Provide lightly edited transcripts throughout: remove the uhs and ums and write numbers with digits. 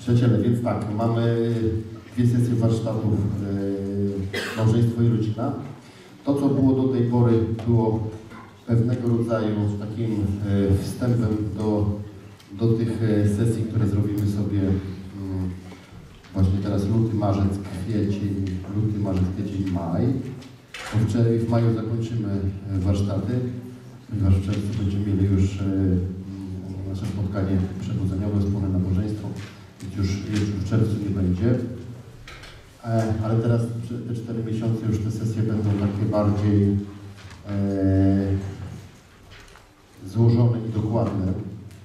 Przyjaciele, więc tak, mamy dwie sesje warsztatów małżeństwo i rodzina. To, co było do tej pory, było pewnego rodzaju takim wstępem do tych sesji, które zrobimy sobie właśnie teraz luty, marzec, kwiecień, maj. W maju zakończymy warsztaty, ponieważ w czerwcu będziemy mieli już nasze spotkanie przebudzeniowe, wspólne nabożeństwo, więc już w czerwcu nie będzie. Ale teraz te 4 miesiące już te sesje będą takie bardziej złożone i dokładne.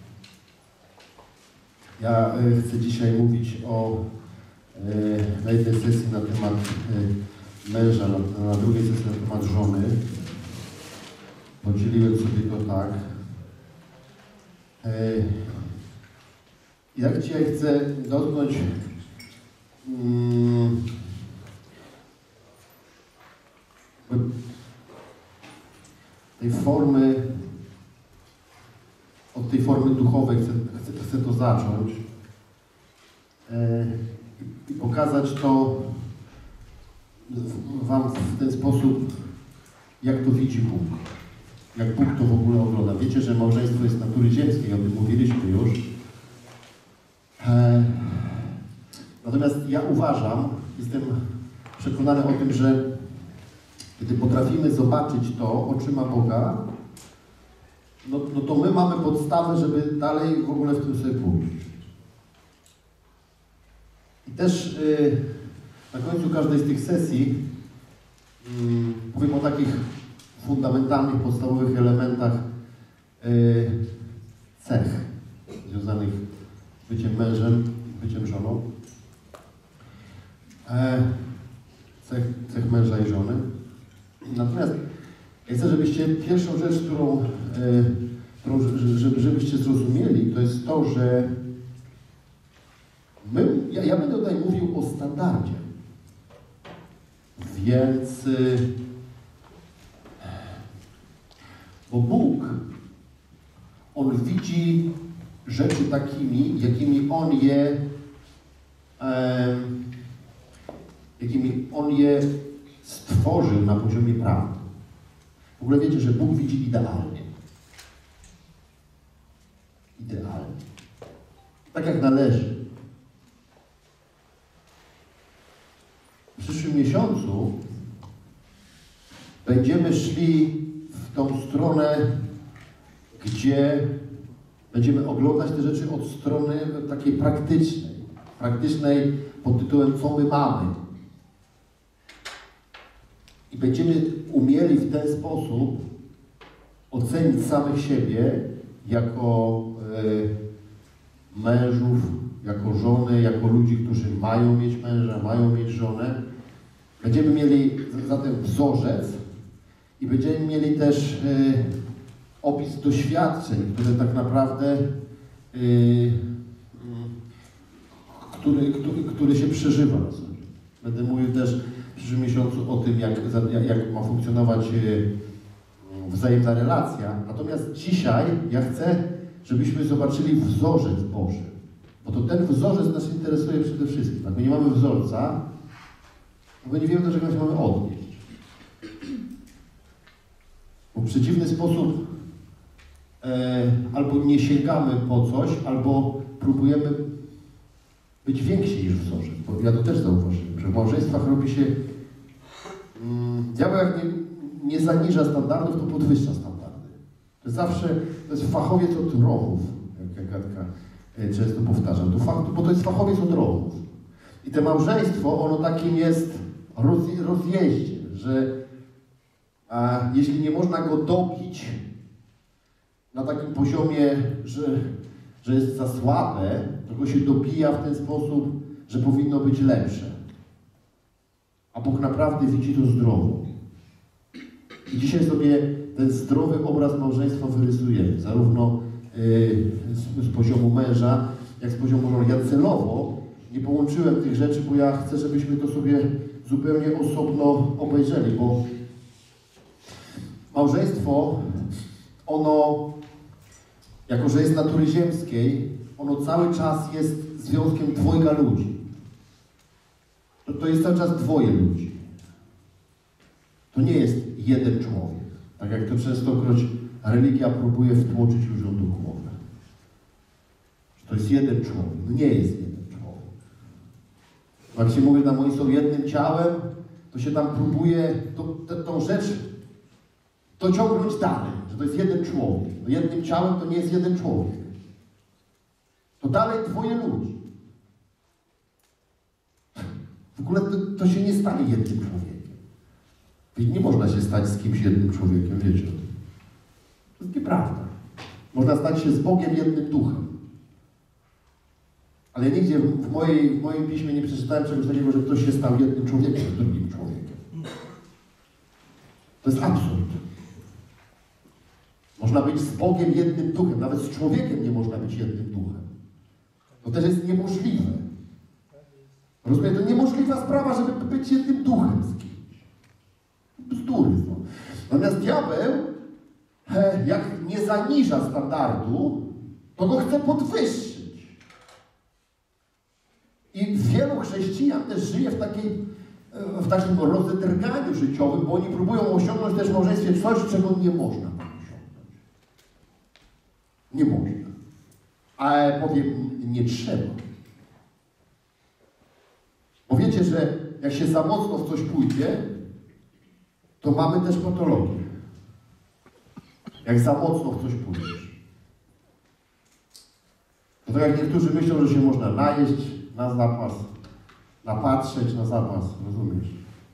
Ja chcę dzisiaj mówić na jednej sesji na temat męża, na drugiej sesji na temat żony. Podzieliłem sobie to tak. Ja dzisiaj chcę dotknąć tej formy, od tej formy duchowej chcę to zacząć i pokazać to Wam w ten sposób, jak to widzi Bóg. Jak Bóg to w ogóle ogląda. Wiecie, że małżeństwo jest natury ziemskiej, o tym mówiliśmy już. Natomiast ja uważam, jestem przekonany o tym, że kiedy potrafimy zobaczyć to oczyma Boga, no to my mamy podstawę, żeby dalej w ogóle w tym sobie pójść. I też na końcu każdej z tych sesji powiem o takich fundamentalnych, podstawowych elementach cech związanych z byciem mężem, byciem żoną. Cech męża i żony. Natomiast ja chcę, żebyście pierwszą rzecz, żebyście zrozumieli, to jest to, że ja będę tutaj mówił o standardzie. Więc bo Bóg, On widzi rzeczy takimi, jakimi On je stworzył na poziomie prawdy. W ogóle wiecie, że Bóg widzi idealnie. Idealnie. Tak jak należy. W przyszłym miesiącu będziemy szli w tą stronę, gdzie będziemy oglądać te rzeczy od strony takiej praktycznej pod tytułem co my mamy. I będziemy umieli w ten sposób ocenić samych siebie jako mężów, jako żony, jako ludzi, którzy mają mieć męża, mają mieć żonę. Będziemy mieli zatem wzorzec i będziemy mieli też opis doświadczeń, które tak naprawdę który się przeżywa. Będę mówił też w przyszłym miesiącu o tym, jak ma funkcjonować wzajemna relacja. Natomiast dzisiaj ja chcę, żebyśmy zobaczyli wzorzec Boży. Bo to ten wzorzec nas interesuje przede wszystkim. Jak my nie mamy wzorca, to my nie wiemy, do czego się mamy odnieść. Bo w przeciwny sposób albo nie sięgamy po coś, albo próbujemy być więksi niż wzorzec. Bo ja to też zauważyłem, że w małżeństwach robi się diabeł jak nie zaniża standardów, to podwyższa standardy. To jest fachowiec od rowów, jak Gadka często powtarza. Bo to jest fachowiec od rowów. I to małżeństwo, ono takim jest rozjeździe, że jeśli nie można go dobić na takim poziomie, że jest za słabe, to go się dobija w ten sposób, że powinno być lepsze. A Bóg naprawdę widzi to zdrowo. I dzisiaj sobie ten zdrowy obraz małżeństwa wyrysujemy, zarówno z poziomu męża, jak z poziomu żony. Ja celowo nie połączyłem tych rzeczy, bo ja chcę, żebyśmy to sobie zupełnie osobno obejrzeli, bo małżeństwo, ono, jako że jest natury ziemskiej, ono cały czas jest związkiem dwojga ludzi. To jest cały czas dwoje ludzi. To nie jest jeden człowiek. Tak jak to częstokroć religia próbuje wtłoczyć ludziom do głowy. Że to jest jeden człowiek. No nie jest jeden człowiek. Jak się mówi tam, oni są jednym ciałem, to się tam próbuje tą rzecz dociągnąć dalej, że to jest jeden człowiek. No jednym ciałem to nie jest jeden człowiek. To dalej dwoje ludzi. W ogóle to się nie stanie jednym człowiekiem. Nie można się stać z kimś jednym człowiekiem, wiecie. To jest nieprawda. Można stać się z Bogiem jednym duchem. Ale nigdzie w moim piśmie nie przeczytałem czegoś takiego, że ktoś się stał jednym człowiekiem z drugim człowiekiem. To jest absurd. Można być z Bogiem jednym duchem. Nawet z człowiekiem nie można być jednym duchem. To też jest niemożliwe. Rozumiem, to niemożliwa sprawa, żeby być jednym duchem z kimś. Bzdury są. Natomiast diabeł, jak nie zaniża standardu, to go chce podwyższyć. I wielu chrześcijan też żyje w takim rozedrganiu życiowym, bo oni próbują osiągnąć też w małżeństwie coś, czego nie można osiągnąć. Nie można. Ale powiem, nie trzeba. Bo wiecie, że jak się za mocno w coś pójdzie, to mamy też patologię. Jak za mocno w coś pójdziesz. To tak jak niektórzy myślą, że się można najeść na zapas, napatrzeć na zapas, rozumiesz?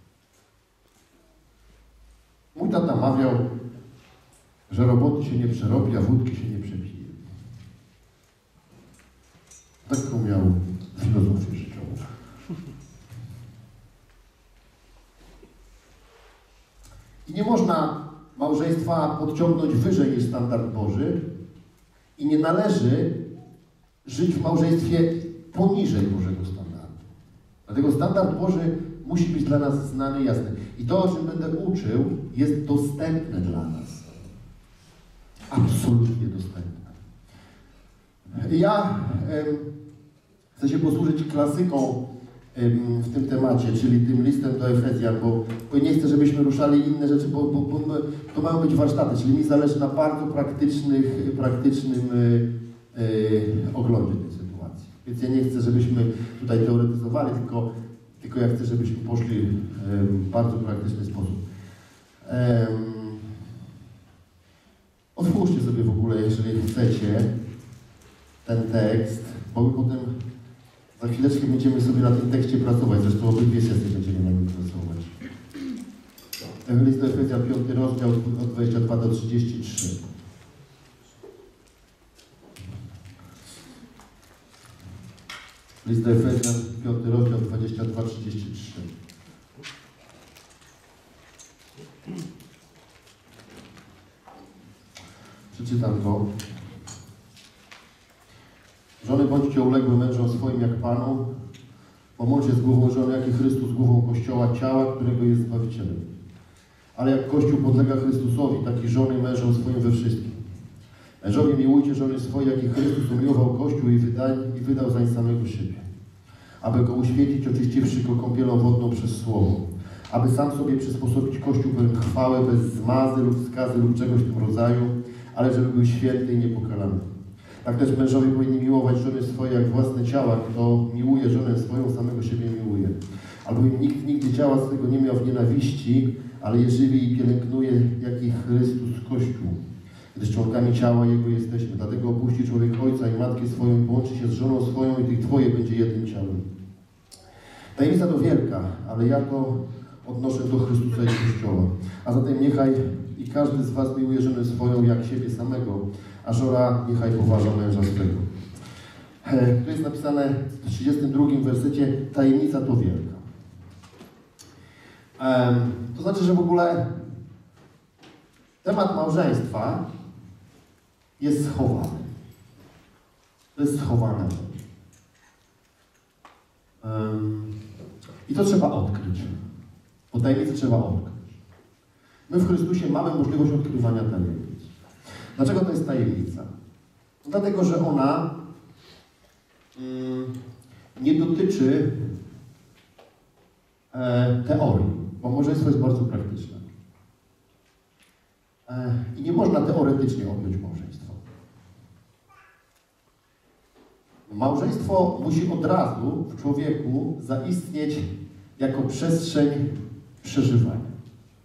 Mój tata mawiał, że roboty się nie przerobi, a wódki się nie przepije. Taką miał filozofię życiową. I nie można małżeństwa podciągnąć wyżej niż standard Boży i nie należy żyć w małżeństwie poniżej Bożego standardu. Dlatego standard Boży musi być dla nas znany i jasny. I to, o czym będę uczył, jest dostępne dla nas. Absolutnie dostępne. Ja chcę się posłużyć klasyką w tym temacie, czyli tym listem do Efezjan, bo nie chcę, żebyśmy ruszali inne rzeczy, bo to mają być warsztaty, czyli mi zależy na bardzo praktycznym oglądzie tej sytuacji. Więc ja nie chcę, żebyśmy tutaj teoretyzowali, tylko ja chcę, żebyśmy poszli w bardzo praktyczny sposób. Otwórzcie sobie w ogóle, jeżeli chcecie, ten tekst, bo my potem za chwileczkę będziemy sobie na tym tekście pracować, zresztą obydwie sesje będziemy na nim pracować. List do Efezjan, 5 rozdział, od 22 do 33. List do Efezjan, 5 rozdział, 22-33. Przeczytam to. Żony, bądźcie uległe mężom swoim jak Panu, bo mąż jest głową żony, jak i Chrystus głową Kościoła, ciała, którego jest Zbawicielem. Ale jak Kościół podlega Chrystusowi, tak i żony mężom swoim we wszystkim. Mężowie, miłujcie żony swoje, jak i Chrystus umiłował Kościół i wydał zań samego siebie, aby go uświęcić, oczyściwszy go kąpielą wodną przez Słowo, aby sam sobie przysposobić Kościół pełen chwały, bez zmazy lub skazy lub czegoś w tym rodzaju, ale żeby był święty i niepokalany. Tak też mężowie powinni miłować żony swoje jak własne ciała. Kto miłuje żonę swoją, samego siebie miłuje. Albowiem nikt nigdy ciała swego nie miał w nienawiści, ale je żywi i pielęgnuje, jak i Chrystus Kościół. Gdyż członkami ciała Jego jesteśmy. Dlatego opuści człowiek ojca i matkę swoją i połączy się z żoną swoją i tych dwoje będzie jednym ciałem. Tajemnica to wielka, ale ja to odnoszę do Chrystusa i Kościoła. A zatem niechaj i każdy z was miłuje żonę swoją jak siebie samego, a żona niechaj poważa męża swego. Tu jest napisane w 32 wersecie, tajemnica to wielka. To znaczy, że w ogóle temat małżeństwa jest schowany. To jest schowane. I to trzeba odkryć. Bo tajemnicę trzeba odkryć. My w Chrystusie mamy możliwość odkrywania tajemnic. Dlaczego to jest tajemnica? Dlatego, że ona nie dotyczy teorii, bo małżeństwo jest bardzo praktyczne. I nie można teoretycznie objąć małżeństwa. Małżeństwo musi od razu w człowieku zaistnieć jako przestrzeń przeżywania.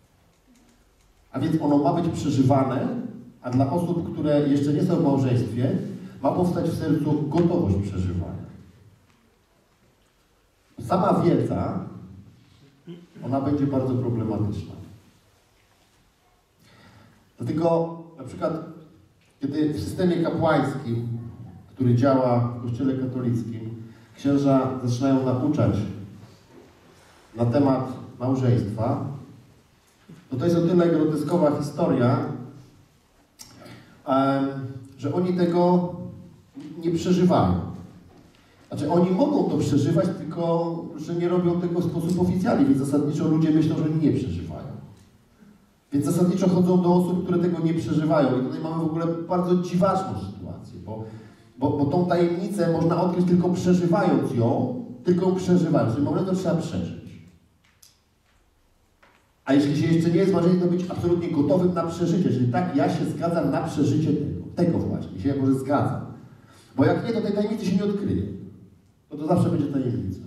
A więc ono ma być przeżywane, a dla osób, które jeszcze nie są w małżeństwie, ma powstać w sercu gotowość przeżywania. Sama wiedza, ona będzie bardzo problematyczna. Dlatego na przykład, kiedy w systemie kapłańskim, który działa w Kościele katolickim, księża zaczynają nauczać na temat małżeństwa, to jest o tyle groteskowa historia, że oni tego nie przeżywają. Znaczy, oni mogą to przeżywać, tylko że nie robią tego w sposób oficjalny, więc zasadniczo ludzie myślą, że oni nie przeżywają. Więc zasadniczo chodzą do osób, które tego nie przeżywają. I tutaj mamy w ogóle bardzo dziwaczną sytuację, bo tą tajemnicę można odkryć tylko przeżywając ją, tylko przeżywając. Czyli moment to trzeba przeżyć. A jeśli się jeszcze nie jest małżeństwem, to być absolutnie gotowym na przeżycie. Czyli tak, ja się zgadzam na przeżycie tego właśnie. Się może zgadzam. Bo jak nie, to tej tajemnicy się nie odkryje. To zawsze będzie tajemnica.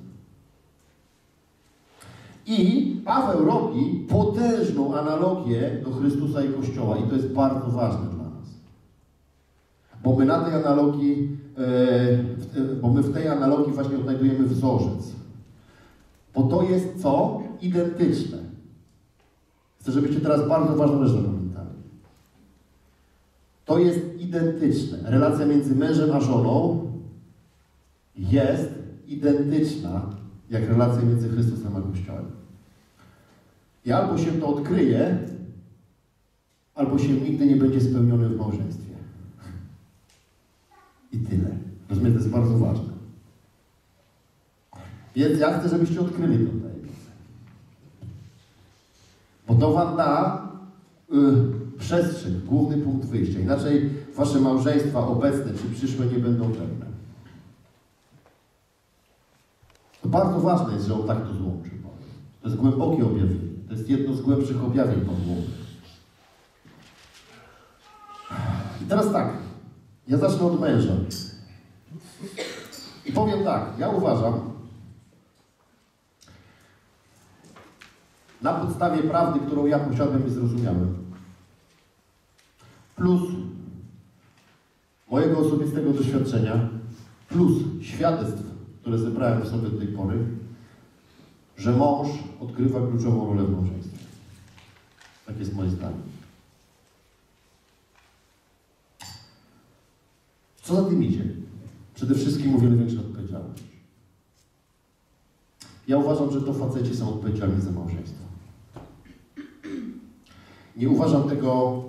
I Paweł robi potężną analogię do Chrystusa i Kościoła. I to jest bardzo ważne dla nas. Bo my na tej analogii, w tej analogii właśnie odnajdujemy wzorzec. Bo to jest co? Identyczne. Chcę, żebyście teraz bardzo ważną rzecz zapamiętali. To jest identyczne. Relacja między mężem a żoną jest identyczna jak relacja między Chrystusem a Kościołem. I albo się to odkryje, albo się nigdy nie będzie spełniony w małżeństwie. I tyle. Rozumiem, to jest bardzo ważne. Więc ja chcę, żebyście odkryli to tajemnicę. Bo to wam da przestrzeń, główny punkt wyjścia. Inaczej wasze małżeństwa obecne czy przyszłe nie będą pełne. To bardzo ważne jest, że on tak to złączył. To jest głębokie objawienie. To jest jedno z głębszych objawień Pawłowych. I teraz tak. Ja zacznę od męża. I powiem tak. Ja uważam, na podstawie prawdy, którą ja posiadłem i zrozumiałem, plus mojego osobistego doświadczenia, plus świadectw, które zebrałem w sobie do tej pory, że mąż odgrywa kluczową rolę w małżeństwie. Tak jest moje zdanie. Co za tym idzie? Przede wszystkim o wiele większa odpowiedzialność. Ja uważam, że to faceci są odpowiedzialni za małżeństwo. Nie uważam tego,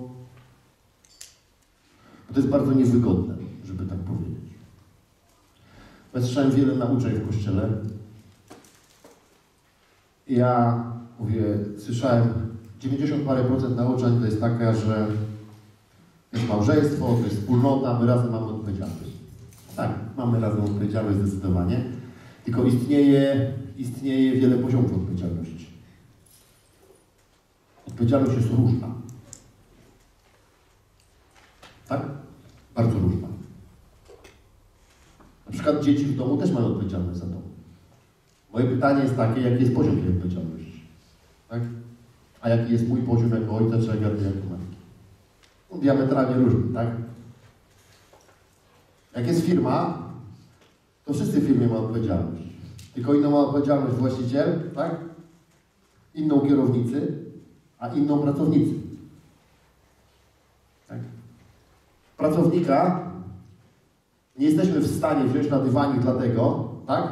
bo to jest bardzo niewygodne, żeby tak powiedzieć. Ja słyszałem wiele nauczeń w Kościele. Ja mówię, słyszałem 90 parę procent nauczeń to jest taka, że jest małżeństwo, to jest wspólnota, my razem mamy odpowiedzialność. Tak, mamy razem odpowiedzialność zdecydowanie, tylko istnieje wiele poziomów odpowiedzialności. Odpowiedzialność jest różna. Tak? Bardzo różna. Na przykład dzieci w domu też mają odpowiedzialność za dom. Moje pytanie jest takie, jaki jest poziom tej odpowiedzialności? Tak? A jaki jest mój poziom jako ojca, czy jako matki? No, diametralnie różny, tak? Jak jest firma, to wszyscy w firmie mają odpowiedzialność. Tylko inną ma odpowiedzialność właściciel, tak? Inną kierownicy, a inną pracownicy. Tak? Pracownika nie jesteśmy w stanie wziąć na dywanik dlatego, tak?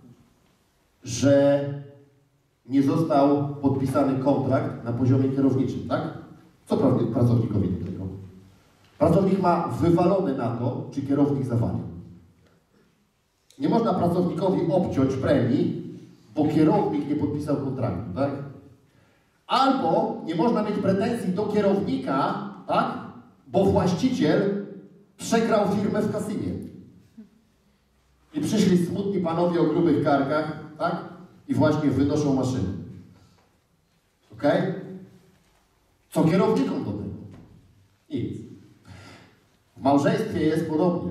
Że nie został podpisany kontrakt na poziomie kierowniczym, tak? Co pracownikowi do tego? Pracownik ma wywalone na to, czy kierownik zawalił. Nie można pracownikowi obciąć premii, bo kierownik nie podpisał kontraktu, tak? Albo nie można mieć pretensji do kierownika, tak? Bo właściciel przegrał firmę w kasynie. I przyszli smutni panowie o grubych karkach, tak? I właśnie wynoszą maszyny. Okej? Co kierownikom do tego? Nic. W małżeństwie jest podobnie.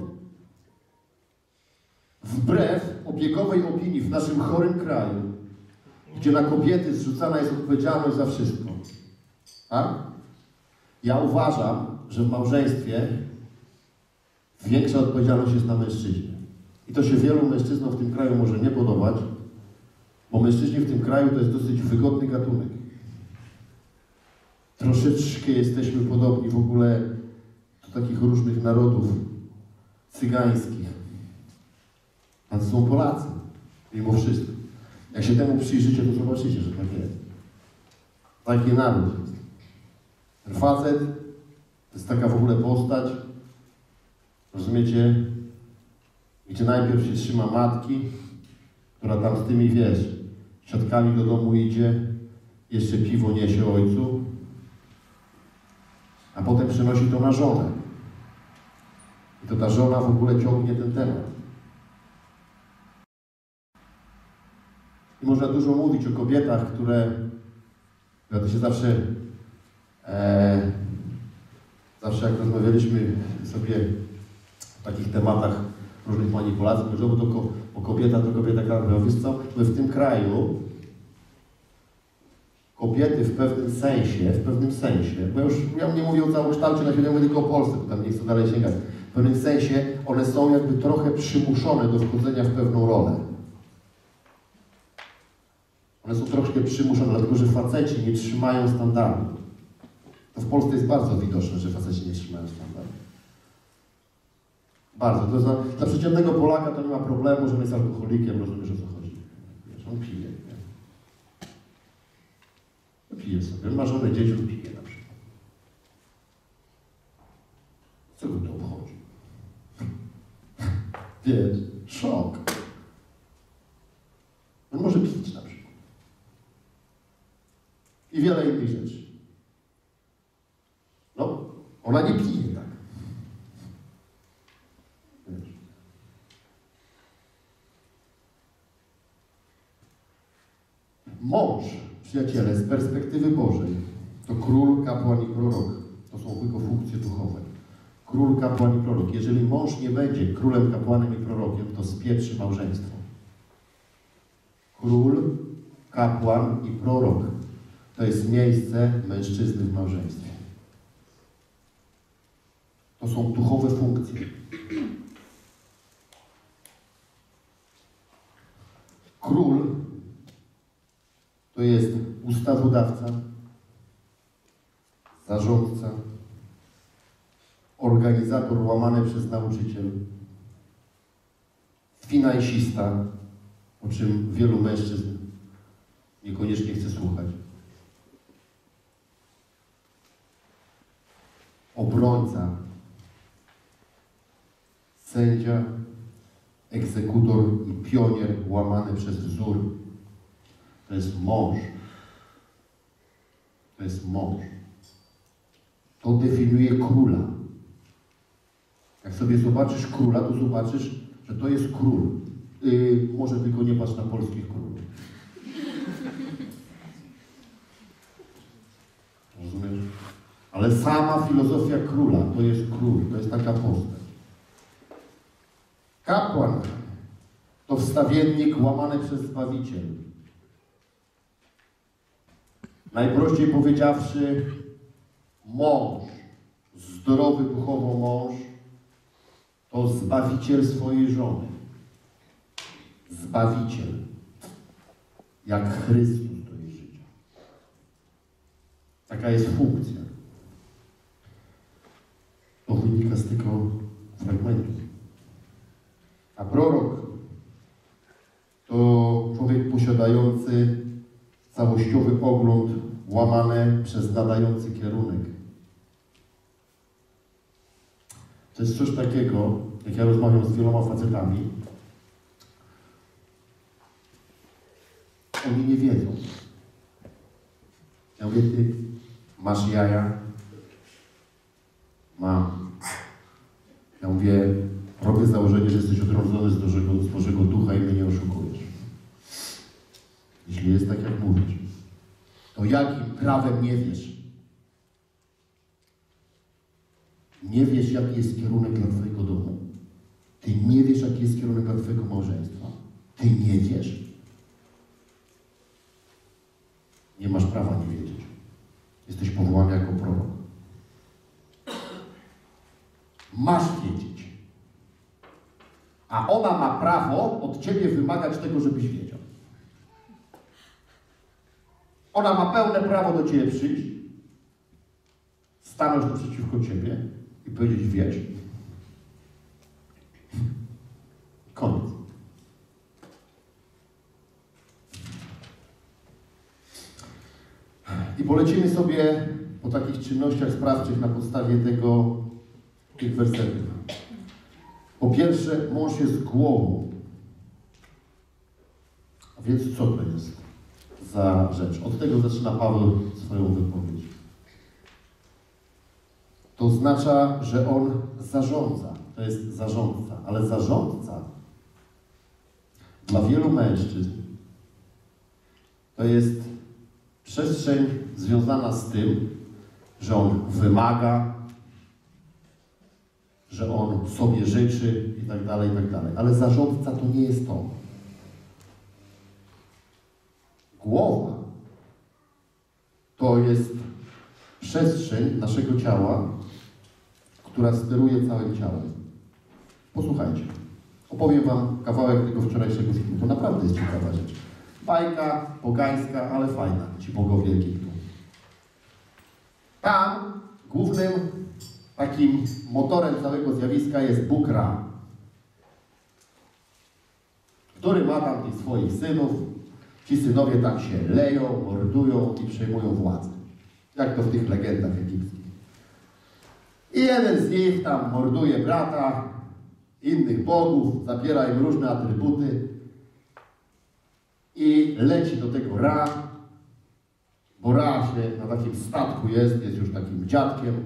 Wbrew opiekowej opinii w naszym chorym kraju, gdzie na kobiety zrzucana jest odpowiedzialność za wszystko. Tak? Ja uważam, że w małżeństwie większa odpowiedzialność jest na mężczyźnie. I to się wielu mężczyznom w tym kraju może nie podobać, bo mężczyźni w tym kraju to jest dosyć wygodny gatunek. Troszeczkę jesteśmy podobni w ogóle do takich różnych narodów cygańskich. A to są Polacy, mimo wszystko. Jak się temu przyjrzycie, to zobaczycie, że tak jest. Taki naród jest. Ten facet to jest taka w ogóle postać, rozumiecie, gdzie najpierw się trzyma matki, która tam z tymi, wiesz, siatkami do domu idzie, jeszcze piwo niesie ojcu, a potem przynosi to na żonę. I to ta żona w ogóle ciągnie ten temat. I można dużo mówić o kobietach, które... Ja to się zawsze jak rozmawialiśmy sobie w takich tematach różnych manipulacji, mówią, bo kobieta to kobieta, wiesz co, my w tym kraju kobiety w pewnym sensie, bo ja nie mówię o całokształcie, na świecie, mówię tylko o Polsce, bo tam nie chcę dalej sięgać, w pewnym sensie one są jakby trochę przymuszone do wchodzenia w pewną rolę. One są troszkę przymuszone, dlatego że faceci nie trzymają standardu. To w Polsce jest bardzo widoczne, że faceci nie trzymają standardu. Bardzo. To jest dla przeciętnego Polaka to nie ma problemu, że on jest alkoholikiem, rozumiesz, o co chodzi. Wiesz, on pije. Nie? No, pije sobie. On ma żonę, dzieci, on pije na przykład. Co go to obchodzi? Wiesz, szok. On może pić na przykład. I wiele innych rzeczy. No, ona nie pije tak. Wiesz. Mąż, przyjaciele, z perspektywy Bożej, to król, kapłan i prorok. To są tylko funkcje duchowe. Król, kapłan i prorok. Jeżeli mąż nie będzie królem, kapłanem i prorokiem, to spieprzy małżeństwo. Król, kapłan i prorok. To jest miejsce mężczyzny w małżeństwie. To są duchowe funkcje. Król to jest ustawodawca, zarządca, organizator łamany przez nauczyciel, finansista, o czym wielu mężczyzn niekoniecznie chce słuchać. Obrońca, sędzia, egzekutor i pionier łamany przez wzór. To jest mąż. To jest mąż. To definiuje króla. Jak sobie zobaczysz króla, to zobaczysz, że to jest król. Może tylko nie patrz na polskich królów. Rozumiesz? Ale sama filozofia króla to jest król, to jest taka postać. Kapłan to wstawiennik łamany przez Zbawiciel. Najprościej powiedziawszy, mąż, zdrowy duchowo mąż, to Zbawiciel swojej żony. Zbawiciel. Jak Chrystus do jej życia. Taka jest funkcja. To wynika z tego fragmentu. A prorok to człowiek posiadający całościowy pogląd łamany przez nadający kierunek. To jest coś takiego, jak ja rozmawiam z wieloma facetami, oni nie wiedzą. Ja mówię, ty masz jaja? Mam. Ja mówię, robię założenie, że jesteś odrodzony z Bożego jeśli jest tak, jak mówisz, to jakim prawem nie wiesz? Nie wiesz, jaki jest kierunek dla twojego domu. Ty nie wiesz, jaki jest kierunek dla twojego małżeństwa. Ty nie wiesz. Nie masz prawa nie wiedzieć. Jesteś powołany jako prorok. Masz wiedzieć. A ona ma prawo od ciebie wymagać tego, żebyś wiedział. Ona ma pełne prawo do ciebie przyjść, stanąć naprzeciwko ciebie i powiedzieć: wiesz. Koniec. I polecimy sobie po takich czynnościach sprawczych na podstawie tych wersetów. Po pierwsze, mąż jest głową. A więc co to jest za rzecz? Od tego zaczyna Paweł swoją wypowiedź. To oznacza, że on zarządza. To jest zarządca. Ale zarządca dla wielu mężczyzn to jest przestrzeń związana z tym, że on wymaga, że on sobie życzy i tak dalej, i tak dalej. Ale zarządca to nie jest to. Głowa to jest przestrzeń naszego ciała, która steruje całym ciałem. Posłuchajcie. Opowiem wam kawałek tego wczorajszego filmu. To naprawdę jest ciekawa rzecz. Bajka pogańska, ale fajna. Ci bogowie Egiptu. Tam głównym takim motorem całego zjawiska jest Bóg Ra, który ma tam tych swoich synów. Ci synowie tam się leją, mordują i przejmują władzę. Jak to w tych legendach egipskich. I jeden z nich tam morduje brata, innych bogów, zabiera im różne atrybuty i leci do tego Ra, bo Ra się na takim statku jest już takim dziadkiem.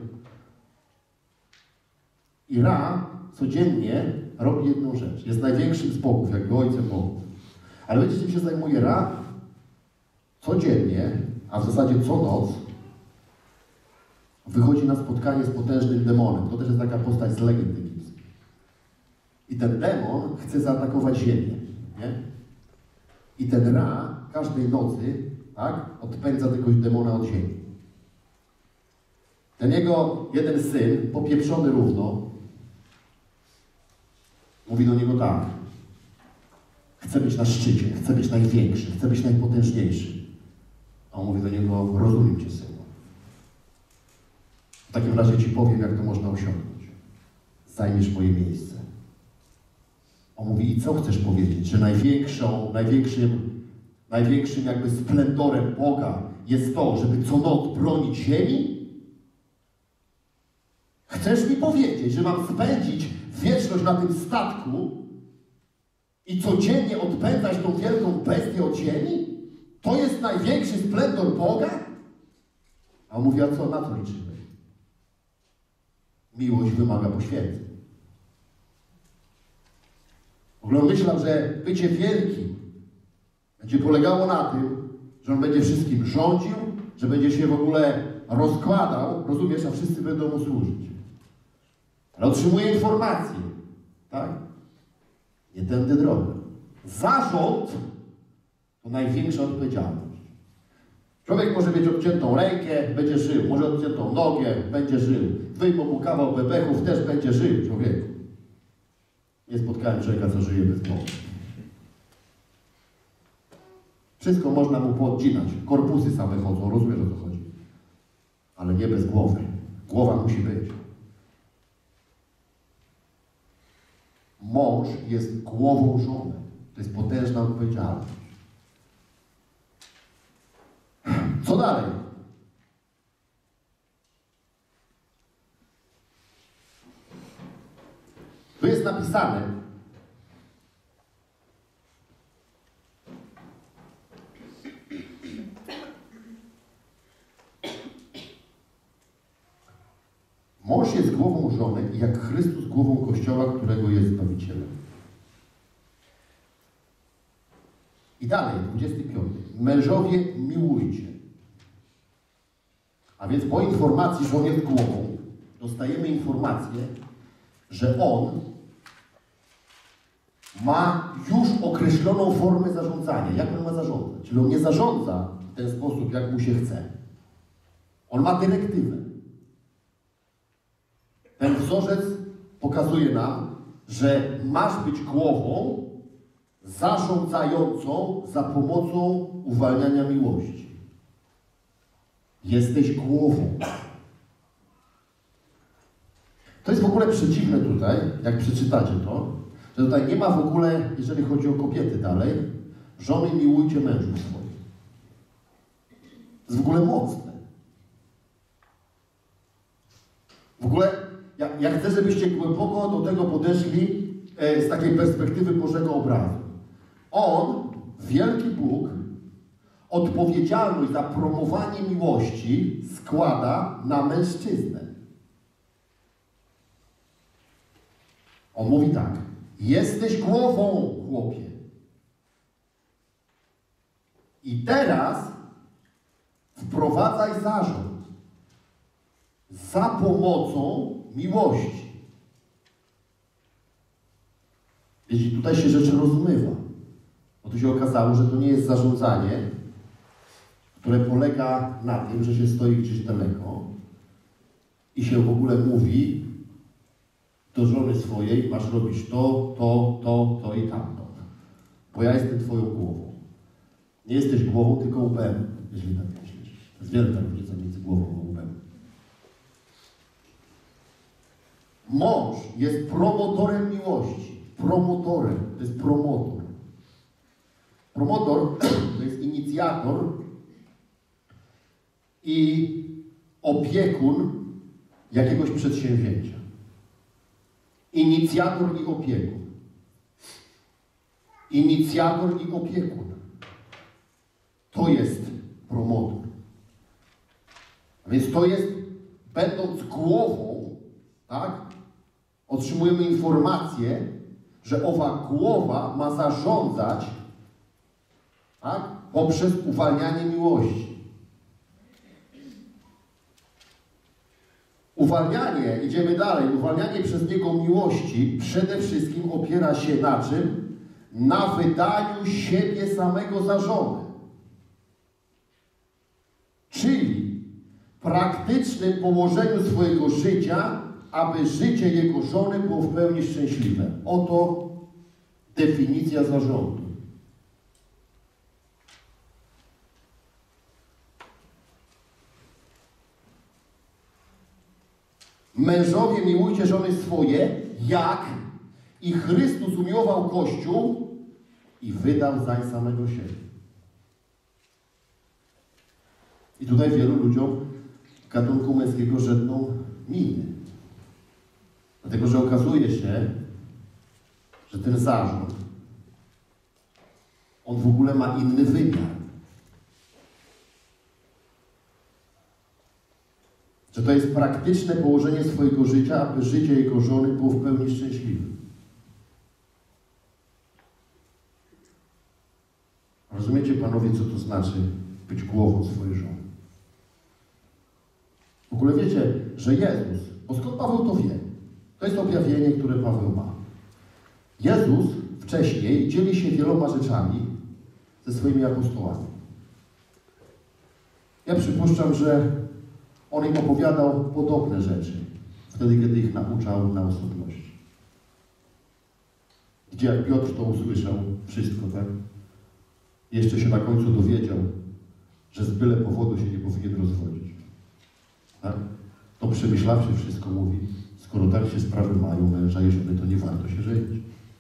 I Ra codziennie robi jedną rzecz. Jest największym z bogów, jakby ojcem bogów. Ale wiecie, czym się zajmuje Ra? Codziennie, a w zasadzie co noc, wychodzi na spotkanie z potężnym demonem. To też jest taka postać z legend egipskich. I ten demon chce zaatakować ziemię. Nie? I ten Ra każdej nocy, tak, odpędza tego demona od ziemi. Ten jego jeden syn, popieprzony równo, mówi do niego tak: chcę być na szczycie, chcę być największy, chcę być najpotężniejszy. A on mówi do niego: rozumiem cię, synu. W takim razie ci powiem, jak to można osiągnąć. Zajmiesz moje miejsce. On mówi: i co chcesz powiedzieć? Że największym jakby splendorem Boga jest to, żeby co noc bronić ziemi? Chcesz mi powiedzieć, że mam spędzić wieczność na tym statku i codziennie odpędzać tą wielką bestię od ziemi? To jest największy splendor Boga? A on mówi: a co, na to liczymy? Miłość wymaga poświęceń. W ogóle on myślał, że bycie wielkim będzie polegało na tym, że on będzie wszystkim rządził, że będzie się w ogóle rozkładał, rozumiesz, a wszyscy będą mu służyć. Ale otrzymuje informacje, tak? Nie tędy droga. Zarząd to największa odpowiedzialność. Człowiek może mieć odciętą rękę, będzie żył. Może odciętą nogę, będzie żył. Wyjmą mu kawał bebechów, też będzie żył, człowieku. Nie spotkałem człowieka, co żyje bez głowy. Wszystko można mu poodcinać. Korpusy same chodzą, rozumiesz, o co chodzi. Ale nie bez głowy. Głowa musi być. Mąż jest głową żony. To jest potężna odpowiedzialność. Co dalej? Tu jest napisane: mąż jest głową żony, jak Chrystus głową Kościoła, którego jest Zbawicielem. I dalej, 25. Mężowie, miłujcie. A więc po informacji, że on jest głową, dostajemy informację, że on ma już określoną formę zarządzania. Jak on ma zarządzać? Czyli on nie zarządza w ten sposób, jak mu się chce. On ma dyrektywę. Ten wzorzec pokazuje nam, że masz być głową zarządzającą za pomocą uwalniania miłości. Jesteś głową. To jest w ogóle przeciwne tutaj, jak przeczytacie to, że tutaj nie ma w ogóle, jeżeli chodzi o kobiety dalej, żony miłujcie mężów swoich. To jest w ogóle mocne. W ogóle ja chcę, żebyście głęboko do tego podeszli z takiej perspektywy Bożego obrazu. On, wielki Bóg, odpowiedzialność za promowanie miłości składa na mężczyznę. On mówi tak: jesteś głową, chłopie. I teraz wprowadzaj zarząd za pomocą miłości. Wiecie, tutaj się rzecz rozmywa. Bo tu się okazało, że to nie jest zarządzanie, które polega na tym, że się stoi gdzieś daleko i się w ogóle mówi do żony swojej: masz robić to i tamto. Bo ja jestem twoją głową. Nie jesteś głową, tylko łbem, jeżeli tak myślisz. To jest wielka różnica między głową a łbem. Mąż jest promotorem miłości. Promotorem. To jest promotor. Promotor to jest inicjator i opiekun jakiegoś przedsięwzięcia. Inicjator i opiekun. Inicjator i opiekun. To jest promotor. A więc to jest, będąc głową, tak, otrzymujemy informację, że owa głowa ma zarządzać, tak, poprzez uwalnianie miłości. Uwalnianie, idziemy dalej, uwalnianie przez niego miłości przede wszystkim opiera się na czym? Na wydaniu siebie samego za żonę. Czyli praktycznym położeniu swojego życia, aby życie jego żony było w pełni szczęśliwe. Oto definicja zarządu. Mężowie, miłujcie żony swoje, jak i Chrystus umiłował Kościół i wydał zań samego siebie. I tutaj wielu ludziom gatunku męskiego żedną miny. Dlatego, że okazuje się, że ten zarząd, on w ogóle ma inny wymiar. Że to jest praktyczne położenie swojego życia, aby życie jego żony było w pełni szczęśliwe. Rozumiecie, panowie, co to znaczy być głową swojej żony? W ogóle wiecie, że Jezus, bo skąd Paweł to wie? To jest objawienie, które Paweł ma. Jezus wcześniej dzieli się wieloma rzeczami ze swoimi apostołami. Ja przypuszczam, że on im opowiadał podobne rzeczy, wtedy, kiedy ich nauczał na osobności. Gdzie jak Piotr to usłyszał, wszystko, tak? Jeszcze się na końcu dowiedział, że z byle powodu się nie powinien rozwodzić. Tak? To przemyślawszy wszystko mówi: skoro tak się sprawy mają męża i żony, to nie warto się żenić.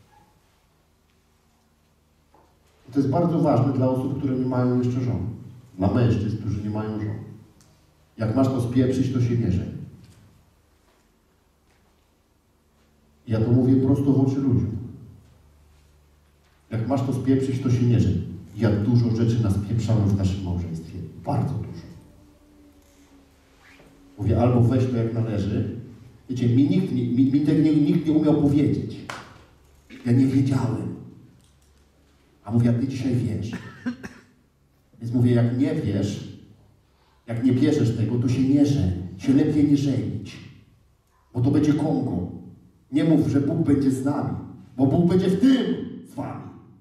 I to jest bardzo ważne dla osób, które nie mają jeszcze żon. Dla mężczyzn, którzy nie mają żon. Jak masz to spieprzyć, to się nie żeń. Ja to mówię prosto w oczy ludziom. Jak masz to spieprzyć, to się nie żeń. Ja dużo rzeczy naspieprzałem w naszym małżeństwie. Bardzo dużo. Mówię, albo weź to jak należy. Wiecie, nikt nie umiał powiedzieć. Ja nie wiedziałem. A mówię, a ty dzisiaj wiesz. Więc mówię, jak nie wiesz, jak nie bierzesz tego, to się nie żeń. Się lepiej nie żenić. Bo to będzie Kongo. Nie mów, że Bóg będzie z nami. Bo Bóg będzie w tym z wami.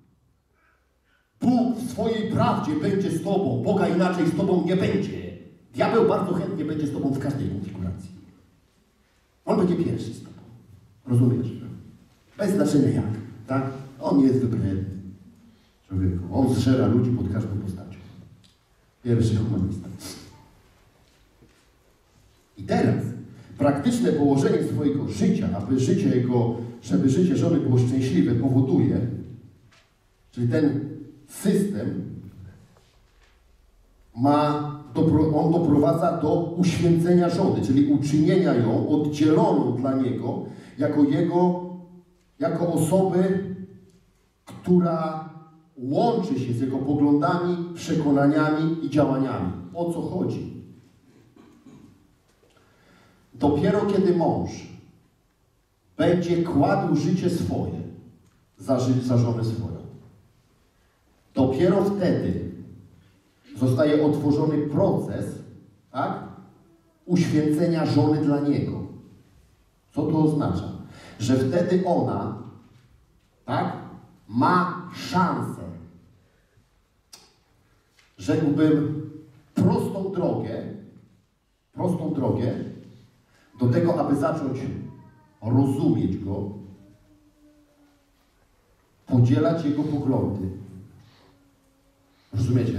Bóg w swojej prawdzie będzie z tobą. Boga inaczej z tobą nie będzie. Diabeł bardzo chętnie będzie z tobą w każdej konfiguracji. On będzie pierwszy z tobą. Rozumiesz? Bez znaczenia jak. Tak? On nie jest wybredny. Człowieku. On zżera ludzi pod każdą postacią. Pierwszy humanista. I teraz praktyczne położenie swojego życia, żeby życie żony było szczęśliwe, powoduje, czyli ten system on doprowadza do uświęcenia żony, czyli uczynienia ją oddzieloną dla niego, jako osoby, która łączy się z jego poglądami, przekonaniami i działaniami. O co chodzi? Dopiero kiedy mąż będzie kładł życie swoje za żonę swoją, dopiero wtedy zostaje otworzony proces, tak, uświęcenia żony dla niego. Co to oznacza? Że wtedy ona, tak, ma szansę, rzekłbym, prostą drogę do tego, aby zacząć rozumieć go, podzielać jego poglądy. Rozumiecie?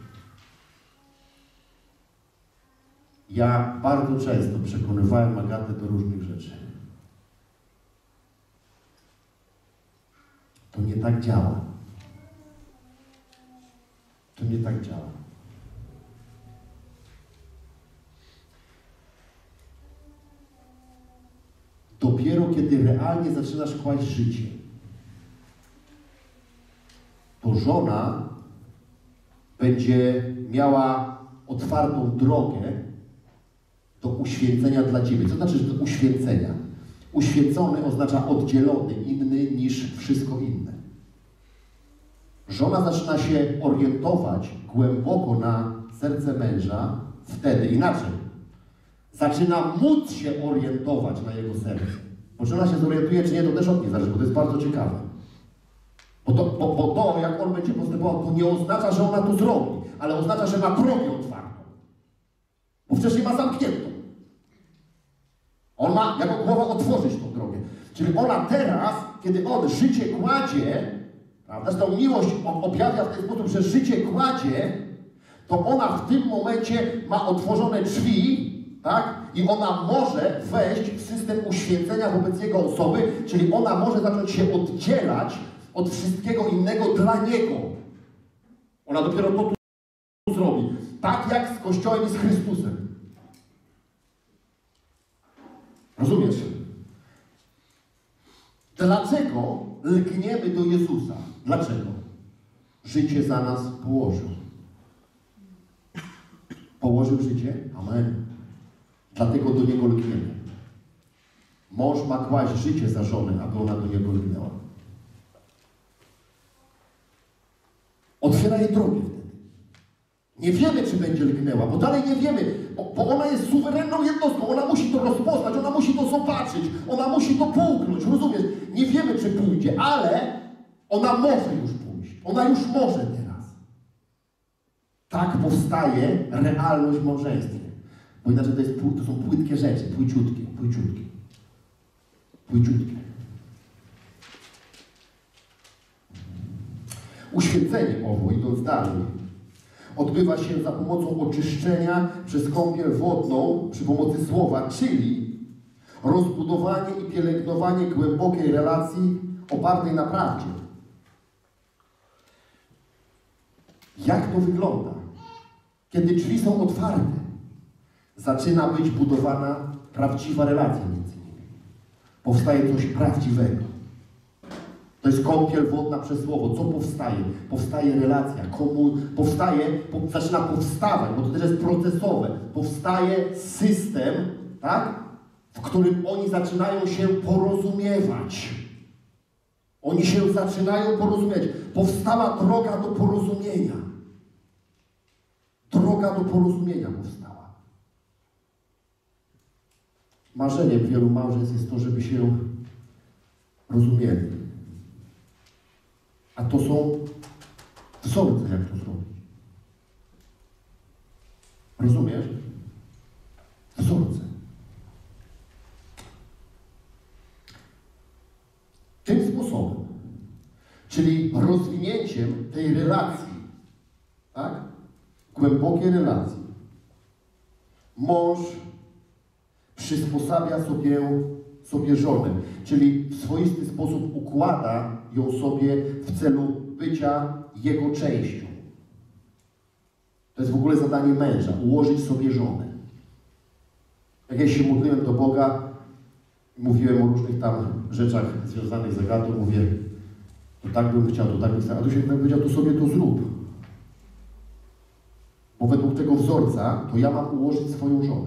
Ja bardzo często przekonywałem Agatę do różnych rzeczy. To nie tak działa. To nie tak działa. Dopiero kiedy realnie zaczynasz kłaść życie, to żona będzie miała otwartą drogę do uświęcenia dla Ciebie. Co znaczy do uświęcenia? Uświęcony oznacza oddzielony, inny niż wszystko inne. Żona zaczyna się orientować głęboko na serce męża wtedy, inaczej. Zaczyna móc się orientować na jego serce. Bo czy ona się zorientuje, czy nie, to też od niej zależy, bo to jest bardzo ciekawe. Bo to, jak on będzie postępował, to nie oznacza, że ona to zrobi, ale oznacza, że ma drogę otwartą. Bo wcześniej ma zamkniętą. On ma jako głowa otworzyć tą drogę. Czyli ona teraz, kiedy on życie kładzie, prawda, że tą miłość objawia w ten sposób, że życie kładzie, to ona w tym momencie ma otworzone drzwi, tak? I ona może wejść w system uświęcenia wobec jego osoby, czyli ona może zacząć się oddzielać od wszystkiego innego dla niego. Ona dopiero to tu zrobi. Tak jak z Kościołem i z Chrystusem. Rozumiesz? Dlaczego lgniemy do Jezusa? Dlaczego? Życie za nas położył. Położył życie? Amen. Dlatego do Niego lgniemy. Mąż ma kłaść życie za żonę, aby ona do Niego lgnęła. Otwiera jej drogę wtedy. Nie wiemy, czy będzie lgnęła, bo dalej nie wiemy, bo ona jest suwerenną jednostką, ona musi to rozpoznać, ona musi to zobaczyć, ona musi to połknąć, rozumiesz? Nie wiemy, czy pójdzie, ale ona może już pójść. Ona już może teraz. Tak powstaje realność w małżeństwie. Bo inaczej to są płytkie rzeczy, płyciutkie. Uświęcenie owo, idąc dalej, odbywa się za pomocą oczyszczenia przez kąpiel wodną przy pomocy słowa, czyli rozbudowanie i pielęgnowanie głębokiej relacji opartej na prawdzie. Jak to wygląda? Kiedy drzwi są otwarte, zaczyna być budowana prawdziwa relacja między nimi. Powstaje coś prawdziwego. To jest kąpiel wodna przez słowo. Co powstaje? Powstaje relacja. Zaczyna powstawać, bo to też jest procesowe. Powstaje system, tak? W którym oni zaczynają się porozumiewać. Oni się zaczynają porozumieć. Powstała droga do porozumienia. Droga do porozumienia powstała. Marzeniem wielu małżeństw jest to, żeby się rozumieli. A to są wzorce, jak to zrobić. Rozumiesz? Wzorce. Tym sposobem, czyli rozwinięciem tej relacji, tak? Głębokiej relacji, mąż przysposabia sobie żonę, czyli w swoisty sposób układa ją sobie w celu bycia jego częścią. To jest w ogóle zadanie męża, ułożyć sobie żonę. Jak ja się modliłem do Boga, mówiłem o różnych tam rzeczach związanych z Agatą, mówię, to tak bym chciał, to tak bym chciał, a tu się tak powiedział, to sobie to zrób. Bo według tego wzorca, to ja mam ułożyć swoją żonę.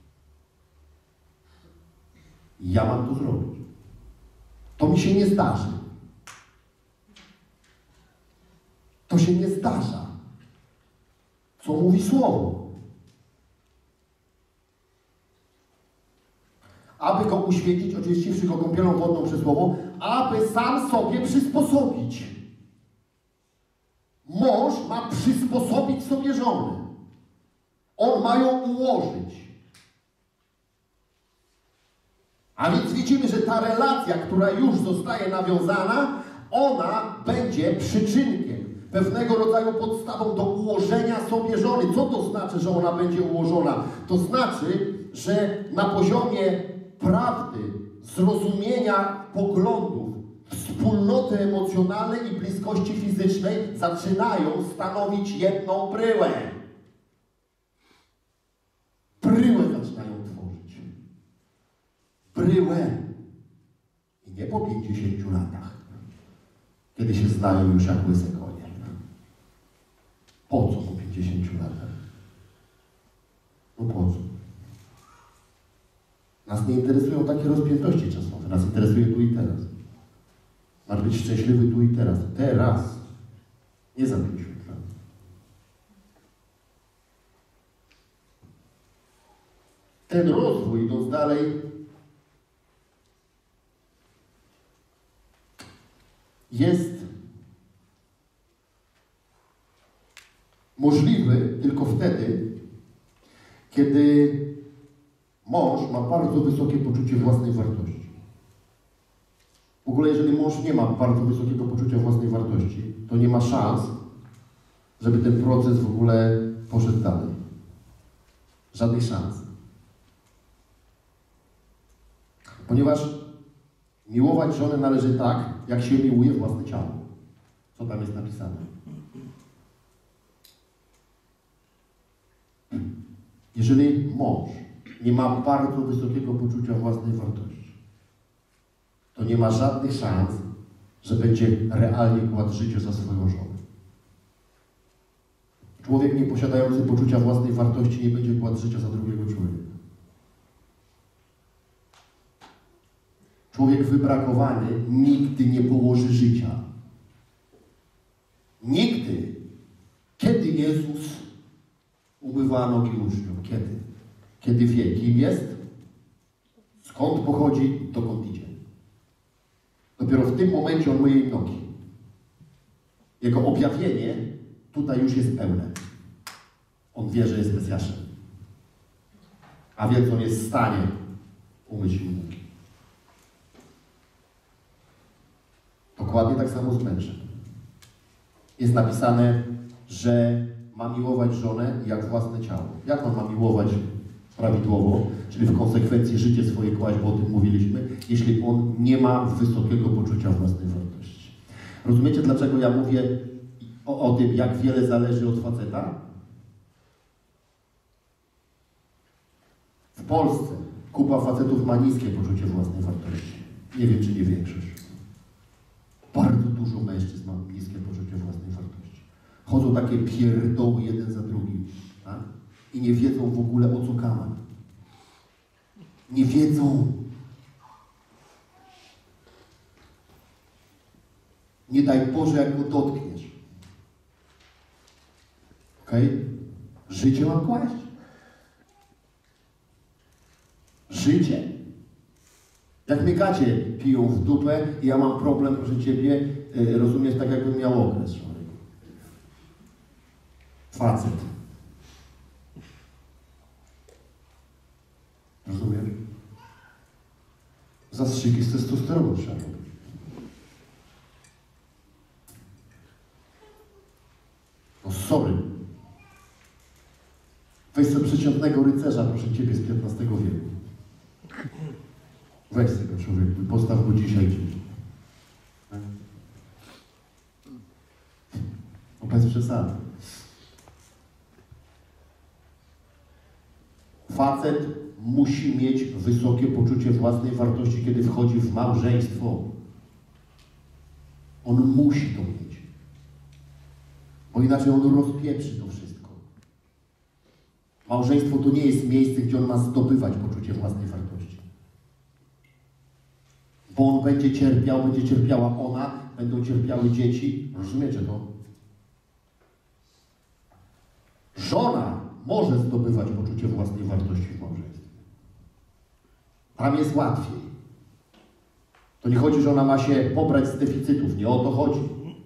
Ja mam to zrobić. To mi się nie zdarzy. To się nie zdarza. Co mówi Słowo? Aby go uświęcić, oczyściwszy go kąpielą wodną przez Słowo, aby sam sobie przysposobić. Mąż ma przysposobić sobie żonę. On ma ją ułożyć. A więc widzimy, że ta relacja, która już zostaje nawiązana, ona będzie przyczynkiem, pewnego rodzaju podstawą do ułożenia sobie żony. Co to znaczy, że ona będzie ułożona? To znaczy, że na poziomie prawdy, zrozumienia poglądów, wspólnoty emocjonalnej i bliskości fizycznej zaczynają stanowić jedną bryłę. Bryłę zaczynają tworzyć. Bryłę. I nie po 50 latach, kiedy się znają już jak łyse konie. Po co po 50 latach? No po co? Nas nie interesują takie rozpiętości czasowe. Nas interesuje tu i teraz. Masz być szczęśliwy tu i teraz. Teraz. Nie za 50 lat. Ten rozwój, idąc dalej, jest możliwy tylko wtedy, kiedy mąż ma bardzo wysokie poczucie własnej wartości. W ogóle, jeżeli mąż nie ma bardzo wysokiego poczucia własnej wartości, to nie ma szans, żeby ten proces w ogóle poszedł dalej. Żadnych szans. Ponieważ miłować żonę należy tak, jak się miłuje własne ciało. Co tam jest napisane? Jeżeli mąż nie ma bardzo wysokiego poczucia własnej wartości, to nie ma żadnych szans, że będzie realnie kładł życie za swoją żonę. Człowiek nieposiadający poczucia własnej wartości nie będzie kładł życia za drugiego człowieka. Człowiek wybrakowany nigdy nie położy życia. Nigdy. Kiedy Jezus umywa nogi uczniom? Kiedy? Kiedy wie, kim jest, skąd pochodzi, dokąd idzie. Dopiero w tym momencie on myje im nogi. Jego objawienie tutaj już jest pełne. On wie, że jest Mesjaszem. A więc on jest w stanie umyć im nogi. Dokładnie tak samo z mężem. Jest napisane, że ma miłować żonę jak własne ciało. Jak on ma miłować prawidłowo, czyli w konsekwencji życie swoje kłaść, bo o tym mówiliśmy, jeśli on nie ma wysokiego poczucia własnej wartości. Rozumiecie, dlaczego ja mówię o tym, jak wiele zależy od faceta? W Polsce kupa facetów ma niskie poczucie własnej wartości. Nie wiem, czy nie większość. Bardzo dużo mężczyzn ma niskie poczucie własnej wartości. Chodzą takie pierdoły jeden za drugim, tak? I nie wiedzą w ogóle, o co kaman. Nie wiedzą. Nie daj Boże, jak go dotkniesz. Okej? Życie mam kłaść. Życie. Jak mnie gacie piją w dupę i ja mam problem, proszę Ciebie, rozumiesz, tak jakbym miał okres. Facet. Rozumiesz? Zastrzyki z testosteronu trzeba robić. No sorry. Weź sobie przeciętnego rycerza, proszę Ciebie, z XV wieku. Weź tego człowieku i postaw go dzisiaj gdzieś. No bez przesady. Facet musi mieć wysokie poczucie własnej wartości, kiedy wchodzi w małżeństwo. On musi to mieć. Bo inaczej on rozpieprzy to wszystko. Małżeństwo to nie jest miejsce, gdzie on ma zdobywać poczucie własnej wartości. Bo on będzie cierpiał, będzie cierpiała ona, będą cierpiały dzieci. Rozumiecie to? Żona może zdobywać poczucie własnej wartości w małżeństwie. Tam jest łatwiej. To nie chodzi, że ona ma się pobrać z deficytów. Nie o to chodzi.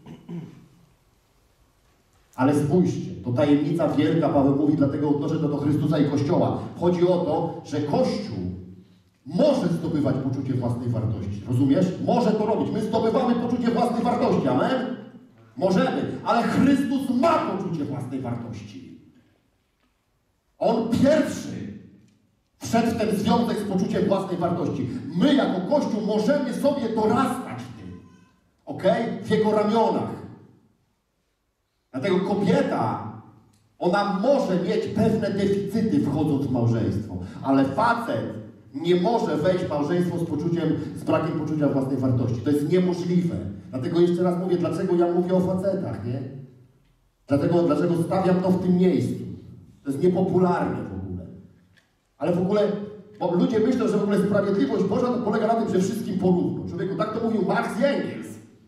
Ale spójrzcie, to tajemnica wielka, Paweł mówi, dlatego odnoszę to do Chrystusa i Kościoła. Chodzi o to, że Kościół może zdobywać poczucie własnej wartości. Rozumiesz? Może to robić. My zdobywamy poczucie własnej wartości. Amen? Możemy. Ale Chrystus ma poczucie własnej wartości. On pierwszy wszedł w ten związek z poczuciem własnej wartości. My jako Kościół możemy sobie dorastać w tym. Okej? W jego ramionach. Dlatego kobieta, ona może mieć pewne deficyty wchodząc w małżeństwo, ale facet nie może wejść w małżeństwo z brakiem poczucia własnej wartości. To jest niemożliwe. Dlatego jeszcze raz mówię, dlaczego ja mówię o facetach, nie? Dlaczego stawiam to w tym miejscu. To jest niepopularne w ogóle. Ale w ogóle, bo ludzie myślą, że w ogóle sprawiedliwość Boża to polega na tym, że wszystkim porówno. Człowieku, tak to mówił Marx i Engels.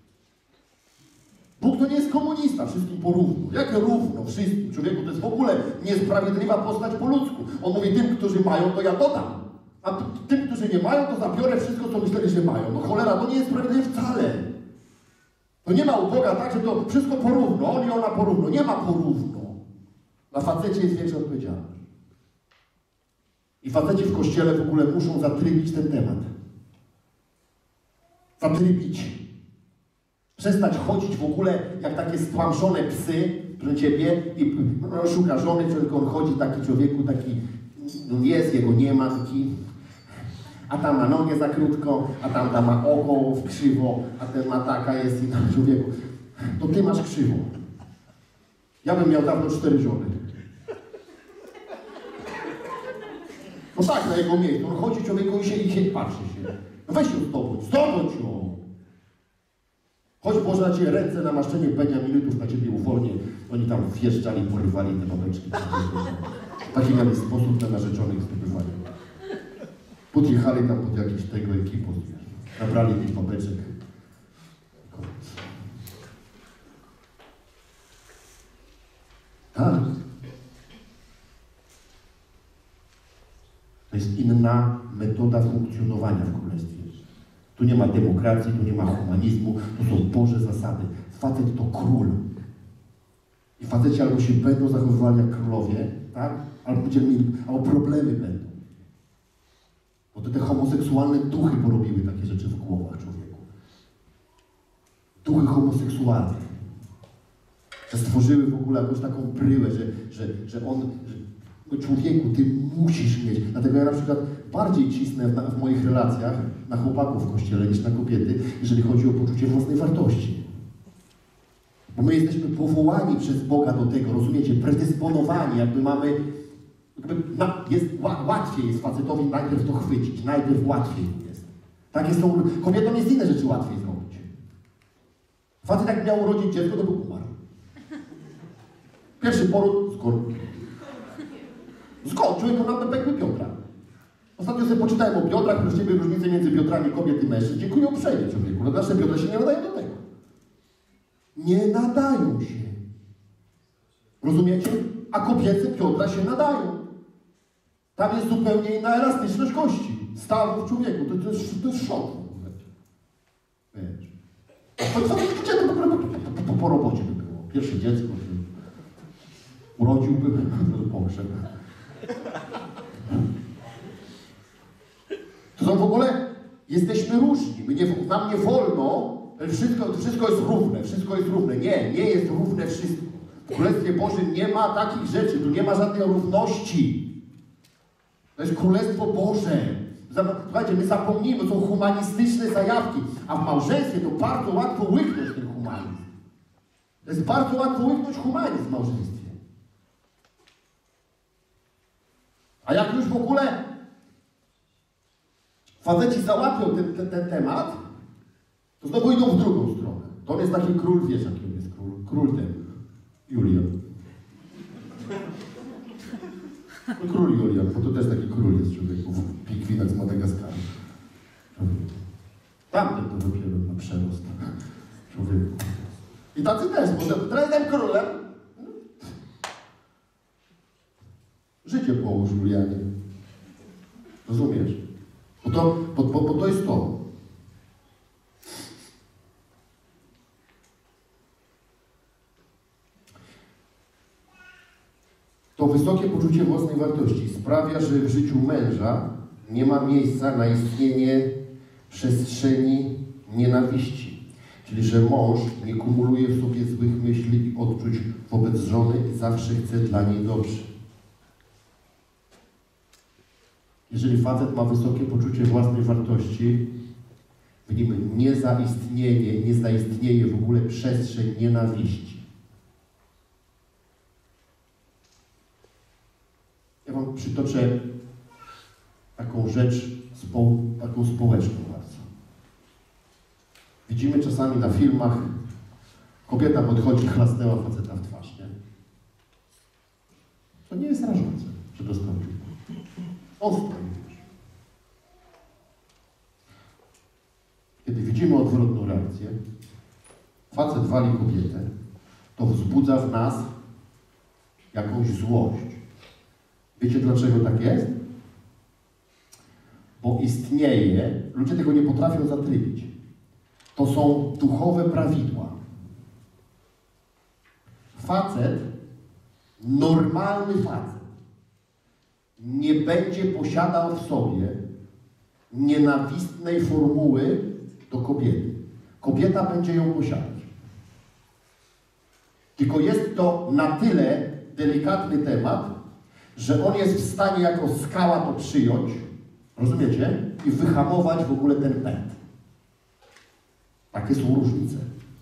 Bóg to nie jest komunista, wszystkim porówno. Jak równo wszystkim? Człowieku, to jest w ogóle niesprawiedliwa postać po ludzku. On mówi, tym, którzy mają, to ja dodam. A tym, którzy nie mają, to zabiorę wszystko, co myśleli, że mają. No cholera, to nie jest sprawiedliwe wcale. To nie ma u Boga tak, że to wszystko porówno, on i ona porówno. Nie ma porówno. Na facecie jest większa odpowiedzialność. I faceci w Kościele w ogóle muszą zatrybić ten temat. Zatrybić. Przestać chodzić w ogóle jak takie stłamszone psy, proszę Ciebie, i szuka żony, tylko on chodzi taki człowieku, taki, no jest, jego nie ma, taki, a tam ma nogę za krótko, a tam ma oko w krzywo, a ten ma taka jest i tam człowieku. To ty masz krzywo. Ja bym miał dawno 4 żony. No tak, na jego miejscu. On chodzi człowieku i się patrzy się. No weź ją zdobądź ją. Choć Boże na Ciebie ręce namaszczenie Beniaminitów na Ciebie uwolnię. Oni tam wjeżdżali, porywali te babeczki. Taki mieli sposób na narzeczonych zdobywania. Podjechali tam pod jakieś tego ekipą. Nabrali tych babeczek. Koniec. Tak. To jest inna metoda funkcjonowania w Królestwie. Tu nie ma demokracji, tu nie ma humanizmu, to są Boże zasady. Facet to król. I faceci albo się będą zachowywali jak królowie, tak? Albo problemy będą. Bo to te homoseksualne duchy porobiły takie rzeczy w głowach człowieku. Duchy homoseksualne. Że stworzyły w ogóle jakąś taką bryłę, że człowieku, ty musisz mieć. Dlatego ja na przykład bardziej cisnę w moich relacjach na chłopaków w Kościele niż na kobiety, jeżeli chodzi o poczucie własnej wartości. Bo my jesteśmy powołani przez Boga do tego, rozumiecie, predysponowani, łatwiej jest facetowi najpierw to chwycić, najpierw łatwiej jest. Takie są, kobietom jest inne rzeczy łatwiej zrobić. Facet jak miał urodzić dziecko, to był umarł. Pierwszy poród, człowieku nam pękły biodra. Ostatnio sobie poczytałem o biodrach, proszę Ciebie, różnice między biodrami kobiet i mężczyzn. Dziękuję uprzejmie człowieku, ale nasze biodra się nie nadają do tego. nie nadają się. Rozumiecie? A kobiece Piotra się nadają. Tam jest zupełnie inna elastyczność kości. Stawów człowieku. To jest szok w ogóle. Wiesz. Po robocie by było. Pierwsze dziecko urodziłby, pogrzeb. To są w ogóle, jesteśmy różni. Nam nie wolno, wszystko jest równe, wszystko jest równe. Nie jest równe wszystko. W Królestwie Bożym nie ma takich rzeczy, tu nie ma żadnej równości. To jest Królestwo Boże. Słuchajcie, my zapomnimy, to są humanistyczne zajawki, a w małżeństwie to bardzo łatwo łyknąć ten humanizm. To jest bardzo łatwo łyknąć humanizm w małżeństwie. A jak już w ogóle faceci załatwią ten temat, to znowu idą w drugą stronę. To on jest taki król, wiesz jaki on jest król? Król ten, Julian. No, król Julian, bo to też taki król jest człowieku w pingwinach z Madagaskaru. Tamten to dopiero na przerost człowieku. I tacy też, bo teraz jestem królem. Życie połóż, Julianie. Rozumiesz? Bo to jest to. To wysokie poczucie własnej wartości sprawia, że w życiu męża nie ma miejsca na istnienie przestrzeni nienawiści. Czyli, że mąż nie kumuluje w sobie złych myśli i odczuć wobec żony i zawsze chce dla niej dobrze. Jeżeli facet ma wysokie poczucie własnej wartości, w nim nie zaistnieje w ogóle przestrzeń nienawiści. Ja wam przytoczę taką rzecz, taką społeczną bardzo. Widzimy czasami na filmach, kobieta podchodzi, chlasnęła faceta w twarz, nie? To nie jest rażące, że dostał piłkę. On stoi, wiesz. Kiedy widzimy odwrotną reakcję, facet wali kobietę, to wzbudza w nas jakąś złość. Wiecie dlaczego tak jest? Bo istnieje, ludzie tego nie potrafią zatrybić. To są duchowe prawidła. Facet, normalny facet, nie będzie posiadał w sobie nienawistnej formuły do kobiety. Kobieta będzie ją posiadać. Tylko jest to na tyle delikatny temat, że on jest w stanie jako skała to przyjąć, rozumiecie? I wyhamować w ogóle ten pęd. Takie są różnice.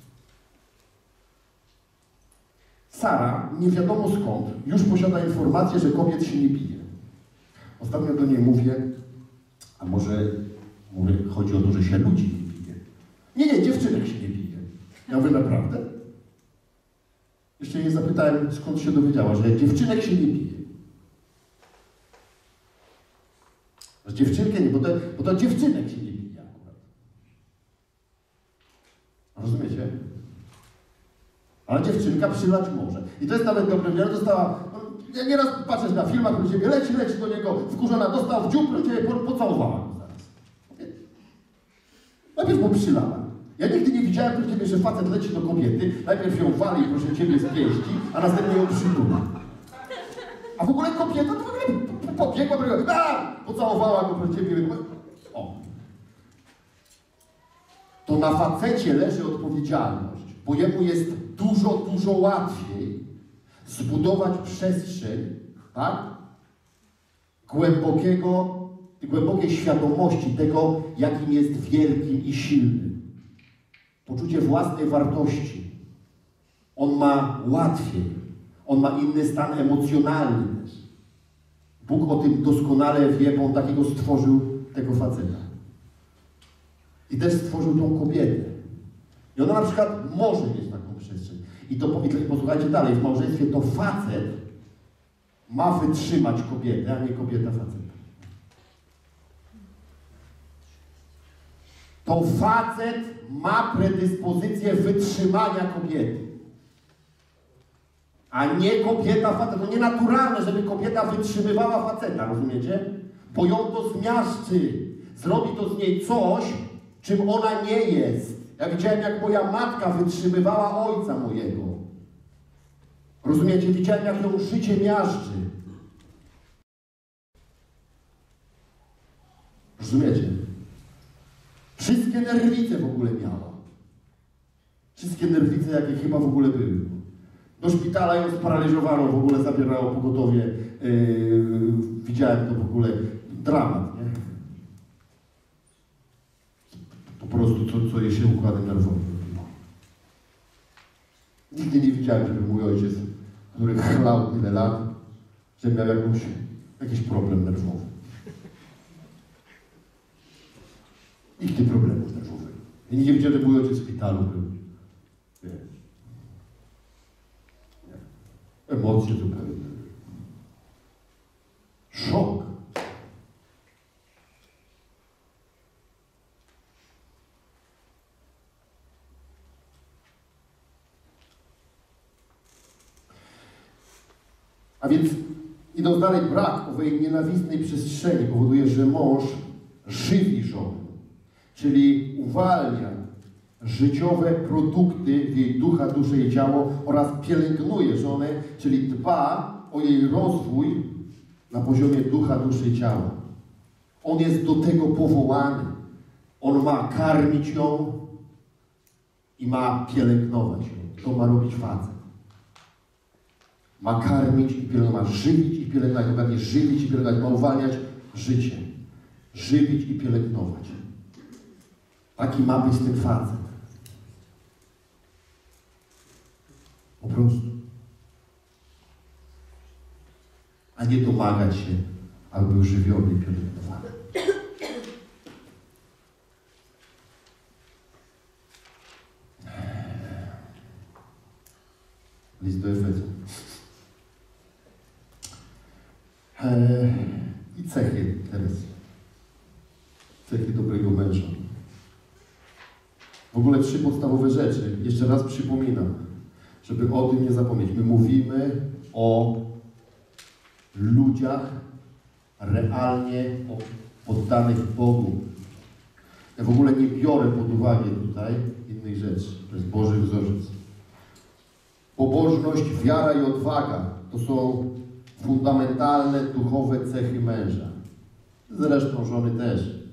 Sara, nie wiadomo skąd, już posiada informację, że kobiet się nie bije. Ostatnio do niej mówię, a może chodzi o to, że się ludzi nie bije. Nie, dziewczynek się nie bije. Ja mówię, naprawdę? Jeszcze jej zapytałem, skąd się dowiedziała, że dziewczynek się nie bije. Że dziewczynkę nie, bo to dziewczynek się nie bije akurat. Rozumiecie? Ale dziewczynka przylać może. I to jest nawet dobre, że dostała... Ja nieraz patrzę na filmach, do ciebie leci do niego, wkurzona, dostał w dziób, do ciebie pocałowała go zaraz. Najpierw mu przylała. Ja nigdy nie widziałem, proszę ciebie, że facet leci do kobiety, najpierw ją wali, proszę ciebie, z pięści, a następnie ją przytula. A w ogóle kobieta to w ogóle pobiegła, pocałowała go, proszę ciebie. O. To na facecie leży odpowiedzialność, bo jemu jest dużo łatwiej zbudować przestrzeń, tak? Głębokiej świadomości tego, jakim jest wielkim i silnym. Poczucie własnej wartości. On ma łatwiej. On ma inny stan emocjonalny też. Bóg o tym doskonale wie, bo on takiego stworzył tego faceta. I też stworzył tą kobietę. I ona na przykład może mieć taką przestrzeń. I posłuchajcie dalej, w małżeństwie to facet ma wytrzymać kobietę, a nie kobieta faceta. to facet ma predyspozycję wytrzymania kobiety. A nie kobieta faceta. To nienaturalne, żeby kobieta wytrzymywała faceta, rozumiecie? Bo ją to zmiażdży. Zrobi to z niej coś, czym ona nie jest. Ja widziałem, jak moja matka wytrzymywała ojca mojego. Rozumiecie? Widziałem, jak ją życie miażdży. Rozumiecie? Wszystkie nerwice w ogóle miała. Wszystkie nerwice, jakie chyba w ogóle były. Do szpitala ją sparaliżowano, w ogóle zabierało pogotowie. Widziałem to w ogóle. Dramat, nie? Po prostu co jej się układem nerwowym robiło. Nigdy nie widziałem, żeby mój ojciec, który chlał tyle lat, że miał jakiś problem nerwowy. Nigdy problemów nerwowych. Ja nie widziałem, że mój ojciec w szpitalu był. Nie. Emocje zupełnie. Szok. A więc, idąc dalej, brak owej nienawistnej przestrzeni powoduje, że mąż żywi żonę, czyli uwalnia życiowe produkty w jej ducha, duszę i ciało oraz pielęgnuje żonę, czyli dba o jej rozwój na poziomie ducha, duszy i ciała. On jest do tego powołany. On ma karmić ją i ma pielęgnować ją. To ma robić facet. Ma karmić i pielęgnować, ma żywić i pielęgnować, dokładnie żywić i pielęgnować, ma uwalniać życie. Żywić i pielęgnować. Taki ma być ten facet. Po prostu. A nie domagać się, aby był żywiony i pielęgnowany. List do Efezjan. I cechy teraz. Cechy dobrego męża. W ogóle 3 podstawowe rzeczy. Jeszcze raz przypominam, żeby o tym nie zapomnieć. My mówimy o ludziach realnie poddanych Bogu. Ja w ogóle nie biorę pod uwagę tutaj innych rzeczy. To jest Boży wzorzec. Pobożność, wiara i odwaga to są fundamentalne, duchowe cechy męża. Zresztą żony też.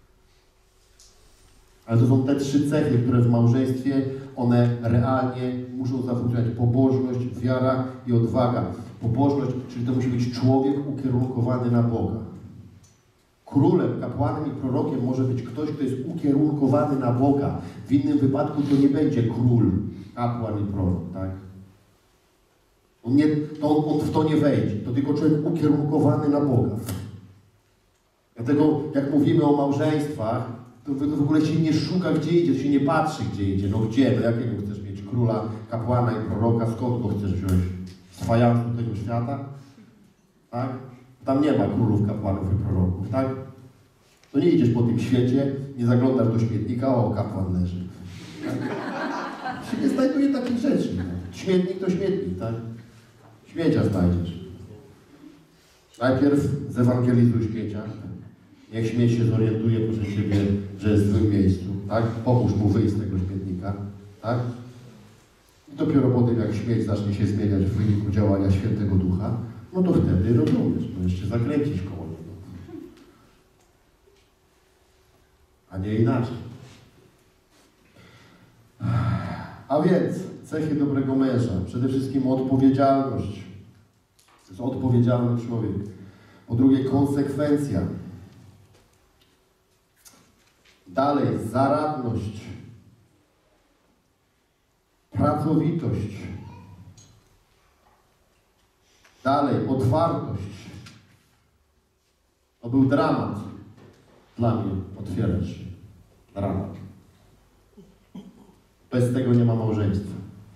Ale to są te 3 cechy, które w małżeństwie, one realnie muszą zafunkcjonować. Pobożność, wiara i odwaga. Pobożność, czyli to musi być człowiek ukierunkowany na Boga. Królem, kapłanem i prorokiem może być ktoś, kto jest ukierunkowany na Boga. W innym wypadku to nie będzie król, kapłan i prorok, tak? On w to nie wejdzie. To tylko człowiek ukierunkowany na Boga. Dlatego, jak mówimy o małżeństwach, to w ogóle się nie szuka, gdzie idzie, się nie patrzy, gdzie idzie. No gdzie? No jakiego chcesz mieć? Króla, kapłana i proroka? Skąd go chcesz wziąć? Z fajansu tego świata? Tak? Tam nie ma królów, kapłanów i proroków, tak? To nie idziesz po tym świecie, nie zaglądasz do śmietnika, o, kapłan leży. Tak? Się nie znajduje takich rzeczy. No. Śmietnik to śmietnik, tak? Śmiecia znajdziesz. Najpierw zewangelizuj śmiecia. Niech śmieć się zorientuje, proszę Ciebie, że jest w złym miejscu, tak? Pomóż mu wyjść z tego śmietnika, tak? I dopiero potem, jak śmieć zacznie się zmieniać w wyniku działania Świętego Ducha, no to wtedy rozumiesz, no jeszcze zakręcisz koło niego. A nie inaczej. A więc, cechy dobrego męża. Przede wszystkim odpowiedzialność. To jest odpowiedzialny człowiek. Po drugie, konsekwencja. Dalej, zaradność. Pracowitość. Dalej, otwartość. To był dramat dla mnie otwierać się. Dramat. Bez tego nie ma małżeństwa.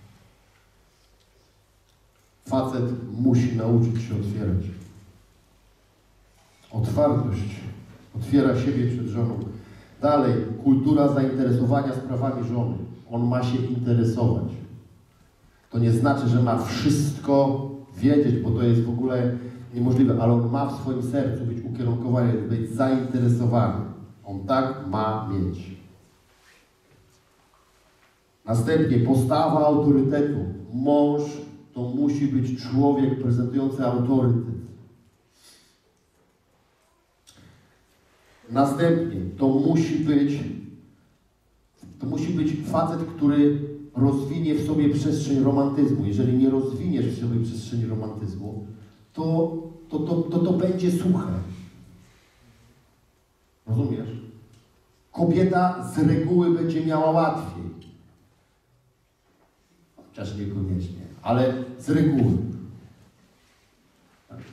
Facet musi nauczyć się otwierać. Otwartość otwiera siebie przed żoną. Dalej, kultura zainteresowania sprawami żony. On ma się interesować. To nie znaczy, że ma wszystko wiedzieć, bo to jest w ogóle niemożliwe, ale on ma w swoim sercu być ukierunkowany, być zainteresowany. On tak ma mieć. Następnie postawa autorytetu. Mąż to musi być człowiek prezentujący autorytet. Następnie to musi być facet, który rozwinie w sobie przestrzeń romantyzmu. Jeżeli nie rozwiniesz w sobie przestrzeni romantyzmu, to będzie suche. Rozumiesz? Kobieta z reguły będzie miała łatwiej. Chociaż niekoniecznie, ale z reguły. Tak.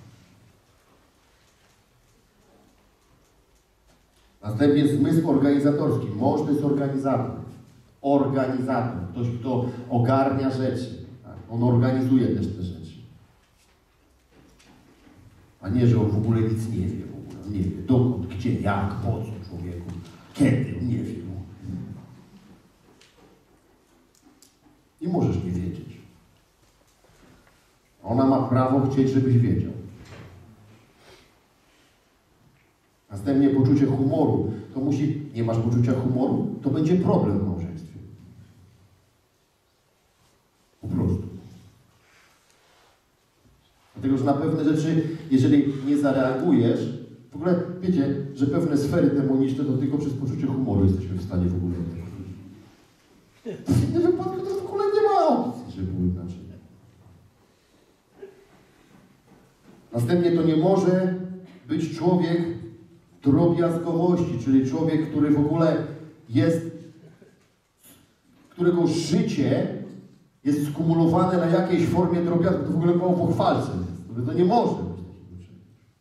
Następnie zmysł organizatorski. Mąż to jest organizator. Organizator. Ktoś, kto ogarnia rzeczy. Tak? On organizuje też te rzeczy. A nie, że on w ogóle nic nie wie. On nie wie dokąd, gdzie, jak, po co człowieku, kiedy, nie wie. I możesz nie wiedzieć. Ona ma prawo chcieć, żebyś wiedział. Następnie poczucie humoru. To nie masz poczucia humoru, to będzie problem w małżeństwie. Po prostu. Dlatego, że na pewne rzeczy, jeżeli nie zareagujesz, w ogóle wiecie, że pewne sfery demoniczne to tylko przez poczucie humoru jesteśmy w stanie w ogóle. W innym wypadku to w ogóle nie ma opcji, żeby było inaczej. Następnie to nie może być człowiek drobiazgowości, czyli człowiek, który w ogóle jest, którego życie jest skumulowane na jakiejś formie drobiazgu, to w ogóle było pochwalce. To nie może być takiego czegoś.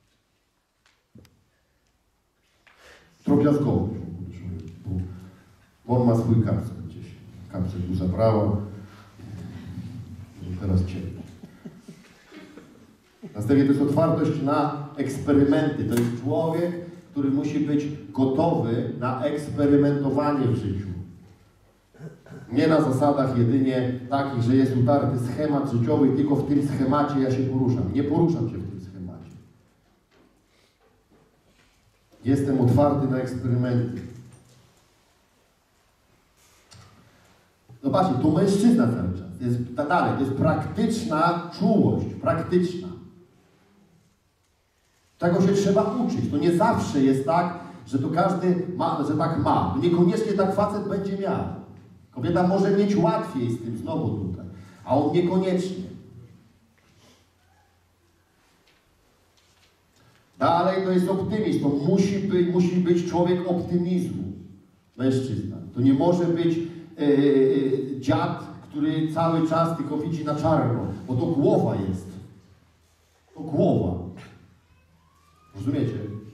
Drobiazgowość. Bo on ma swój kapsel gdzieś. Kapsel tu zabrała. Teraz ciemno. Następnie to jest otwartość na eksperymenty. To jest człowiek, który musi być gotowy na eksperymentowanie w życiu. Nie na zasadach jedynie takich, że jest utarty schemat życiowy i tylko w tym schemacie ja się poruszam. Nie poruszam się w tym schemacie. Jestem otwarty na eksperymenty. Zobaczcie, tu mężczyzna cały czas. To jest praktyczna czułość, praktyczna. Tego się trzeba uczyć. To nie zawsze jest tak, że to każdy ma, że tak ma. Niekoniecznie tak facet będzie miał. Kobieta może mieć łatwiej z tym znowu tutaj, a on niekoniecznie. Dalej to jest optymizm. To musi być człowiek optymizmu. Mężczyzna. To nie może być dziad, który cały czas tylko widzi na czarno, bo to głowa jest. To głowa. Rozumiecie?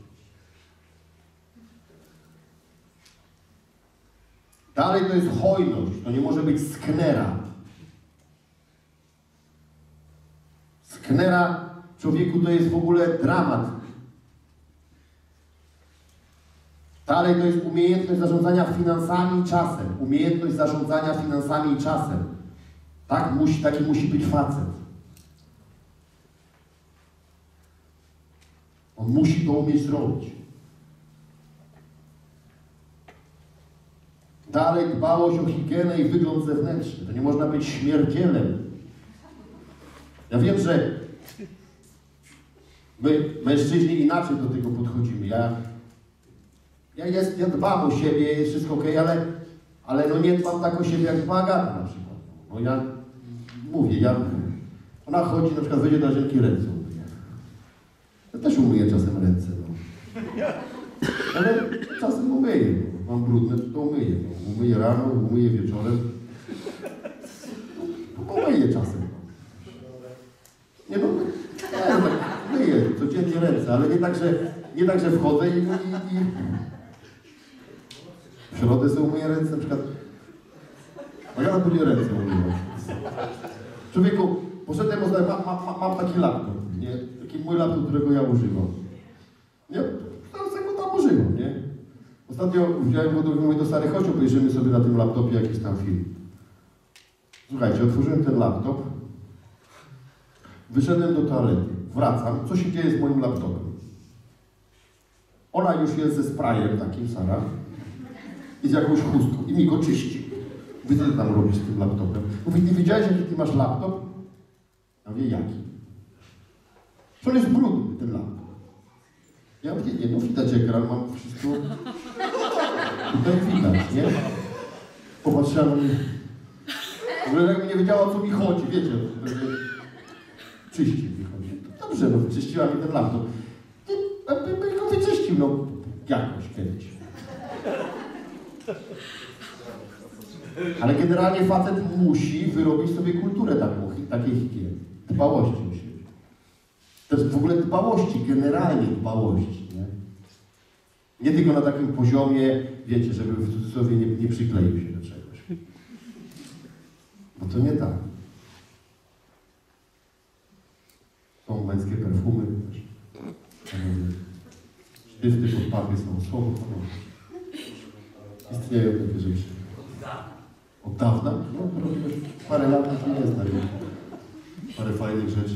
Dalej to jest hojność. To nie może być sknera. Sknera człowieku to jest w ogóle dramat. Dalej to jest umiejętność zarządzania finansami i czasem. Umiejętność zarządzania finansami i czasem. Taki musi być facet. On musi to umieć zrobić. Dalej dbałość o higienę i wygląd zewnętrzny. To nie można być śmierdzielem. Ja wiem, że my, mężczyźni, inaczej do tego podchodzimy. Ja dbam o siebie, jest wszystko okej, ale no nie dbam tak o siebie jak dba Agata na przykład. No ja mówię, ona chodzi, na przykład wyjdzie do łazienki, ręce umyje. Ja też umyję czasem ręce, no. Ale czasem umyję. No. Mam brudne, to umyję. No. Umyję rano, umyję wieczorem. No, umyję czasem. Nie no, myję codziennie ręce, ale nie tak, że wchodzę i w środę sobie umyję ręce, na przykład. A ja później ręce umyję. Człowieku, poszedłem, mam taki laptop, nie? Taki mój laptop, którego ja używam. Nie? Teraz go tam używam, nie? Ostatnio wziąłem go mówię do Sary, chodź, obejrzymy sobie na tym laptopie jakiś tam film. Słuchajcie, otworzyłem ten laptop, wyszedłem do toalety, wracam, co się dzieje z moim laptopem? Ona już jest ze sprayem takim, Sara, i z jakąś chustką, i mi go czyści. Mówię, co ty tam robisz z tym laptopem? Mówi, ty wiedziałeś, jaki ty masz laptop? Ja mówię, jaki? Że on jest brudny, ten laptop. Ja mówię, nie, no widać ekran, mam wszystko. Tutaj widać, nie? Popatrzyła na mnie. W ogóle jakby nie wiedziała, o co mi chodzi, wiecie. Czyści mi chodzi. Dobrze, no wyczyściła mi ten laptop. Bym go wyczyścił, no jakoś kiedyś. Ale generalnie facet musi wyrobić sobie kulturę takiej higieny. Dbałości o siebie. To jest w ogóle dbałości, generalnie dbałości, nie? Nie tylko na takim poziomie, wiecie, żeby w cudzysłowie nie przykleił się do czegoś. Bo to nie tak. Są męskie perfumy też. Sztywny pod papie są słowo honorowe. Istnieją takie rzeczy. Od dawna? No, parę lat już nie jest tak. Parę fajnych rzeczy.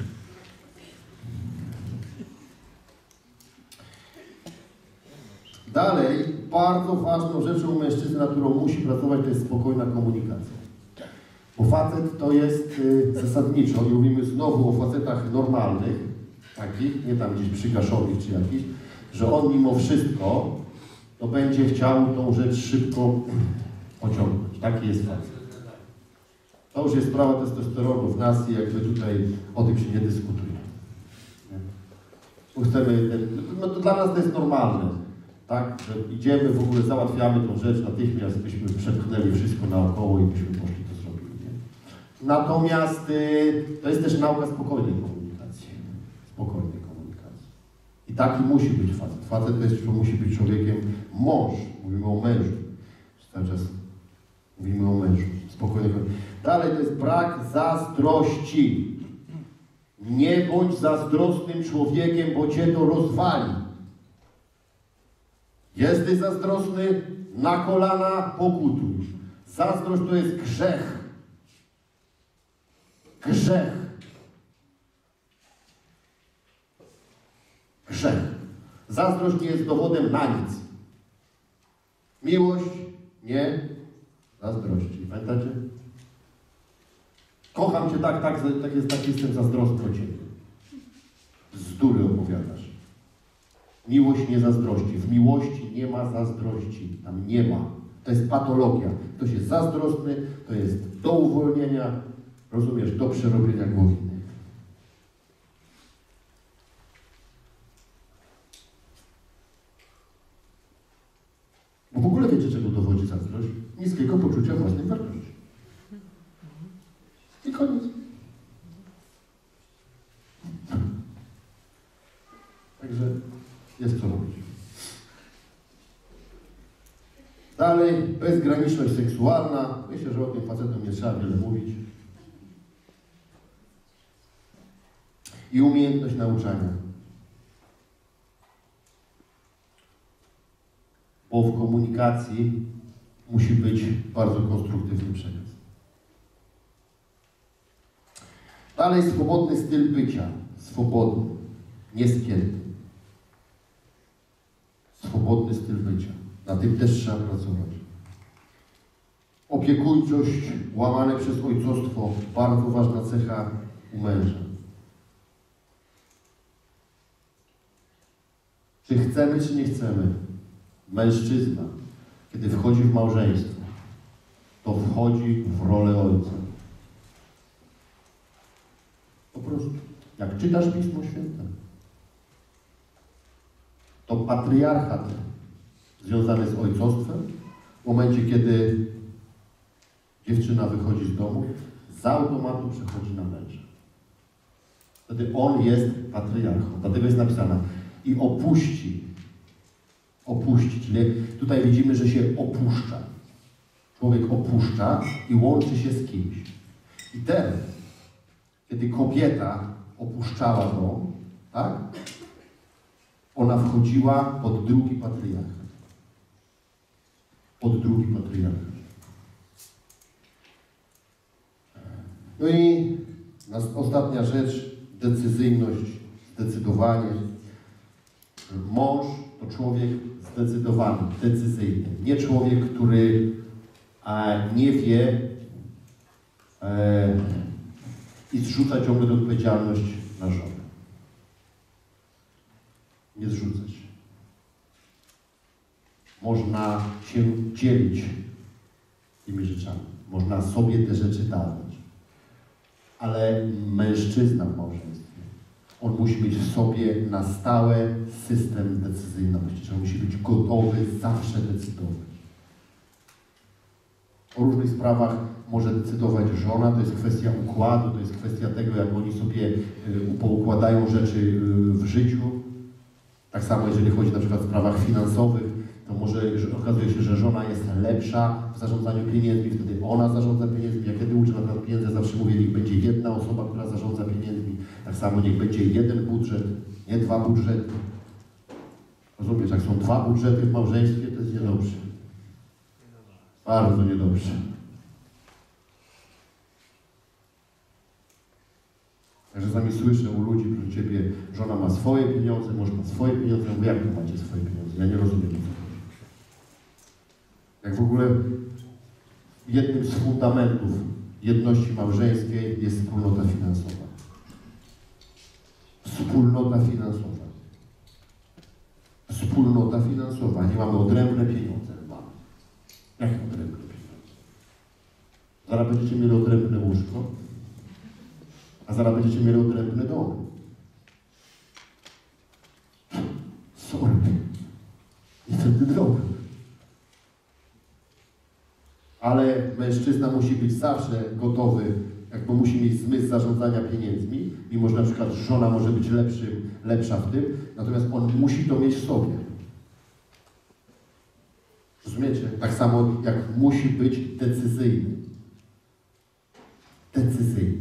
Dalej, bardzo ważną rzeczą mężczyzny, na którą musi pracować, to jest spokojna komunikacja. Bo facet to jest zasadniczo, i mówimy znowu o facetach normalnych, takich, nie tam gdzieś przygaszonych czy jakichś, że on mimo wszystko to będzie chciał tą rzecz szybko pociągnąć. Taki jest facet. To już jest sprawa testosteronu w nas i jakby tutaj o tym się nie dyskutuje. Bo chcemy, no to dla nas to jest normalne, tak? Że idziemy, w ogóle załatwiamy tą rzecz, natychmiast byśmy przepchnęli wszystko naokoło i byśmy poszli to zrobili. Nie? Natomiast to jest też nauka spokojnej komunikacji. Spokojnej komunikacji. I taki musi być facet. Facet to jest, musi być człowiekiem, mąż, mówimy o mężu. Cały czas mówimy o mężu. Spokojnej komunikacji. Dalej to jest brak zazdrości. Nie bądź zazdrosnym człowiekiem, bo cię to rozwali. Jesteś zazdrosny, na kolana pokutuj. Zazdrość to jest grzech. Grzech. Grzech. Zazdrość nie jest dowodem na nic. Miłość nie zazdrości. Pamiętacie? Kocham cię tak jestem zazdrosny o ciebie. Bzdury opowiadasz. Miłość nie zazdrości. W miłości nie ma zazdrości. Tam nie ma. To jest patologia. Ktoś jest zazdrosny, to jest do uwolnienia, rozumiesz, do przerobienia głowiny. Bo w ogóle wiecie, czego dowodzi zazdrość? Niskiego poczucia własnej wartości. I koniec. Także jest co robić. Dalej, bezgraniczność seksualna. Myślę, że o tym facetom nie trzeba wiele mówić. I umiejętność nauczania. Bo w komunikacji musi być bardzo konstruktywny przekaz. Dalej, swobodny styl bycia. Swobodny, nie spięty. Swobodny styl bycia. Na tym też trzeba pracować. Opiekuńczość, łamane przez ojcostwo, bardzo ważna cecha u męża. Czy chcemy, czy nie chcemy, mężczyzna, kiedy wchodzi w małżeństwo, to wchodzi w rolę ojca. Po prostu. Jak czytasz Pismo Święte, to patriarchat związany z ojcostwem, w momencie, kiedy dziewczyna wychodzi z domu, z automatu przechodzi na męża. Wtedy on jest patriarchą. Dlatego jest napisane i opuści. Opuścić. Czyli tutaj widzimy, że się opuszcza. Człowiek opuszcza i łączy się z kimś. I teraz, kiedy kobieta opuszczała dom, tak? Ona wchodziła pod drugi patriarchat. od drugi patriarchat. No i ostatnia rzecz, decyzyjność, zdecydowanie. Mąż to człowiek zdecydowany, decyzyjny. Nie człowiek, który nie wie i zrzuca ciągle odpowiedzialność na żonę. Nie zrzucać. Można się dzielić tymi rzeczami. Można sobie te rzeczy dawać. Ale mężczyzna w małżeństwie, on musi mieć w sobie na stałe system decyzyjności, że musi być gotowy zawsze decydować. O różnych sprawach może decydować żona, to jest kwestia układu, to jest kwestia tego, jak oni sobie poukładają rzeczy w życiu. Tak samo jeżeli chodzi na przykład o sprawach finansowych, to może okazuje się, że żona jest lepsza w zarządzaniu pieniędzmi, wtedy ona zarządza pieniędzmi. Ja kiedy uczę na temat pieniędzy, zawsze mówię, niech będzie jedna osoba, która zarządza pieniędzmi. Tak samo niech będzie jeden budżet, nie dwa budżety. Rozumiesz, jak są dwa budżety w małżeństwie, to jest niedobrze. Bardzo niedobrze. Także czasami słyszę u ludzi, proszę Ciebie, żona ma swoje pieniądze, mąż ma swoje pieniądze. Ja mówię, jak wy macie swoje pieniądze? Ja nie rozumiem, o co chodzi. Jak w ogóle jednym z fundamentów jedności małżeńskiej jest wspólnota finansowa. Wspólnota finansowa. Wspólnota finansowa. Nie mamy odrębne pieniądze. Mamy. Jakie odrębne pieniądze? Zaraz będziecie mieli odrębne łóżko, a zaraz będziecie mieli odrębny dom. Sorry. I wtedy drogo. Ale mężczyzna musi być zawsze gotowy, jakby musi mieć zmysł zarządzania pieniędzmi, mimo że na przykład żona może być lepsza w tym, natomiast on musi to mieć w sobie. Rozumiecie? Tak samo jak musi być decyzyjny. Decyzyjny.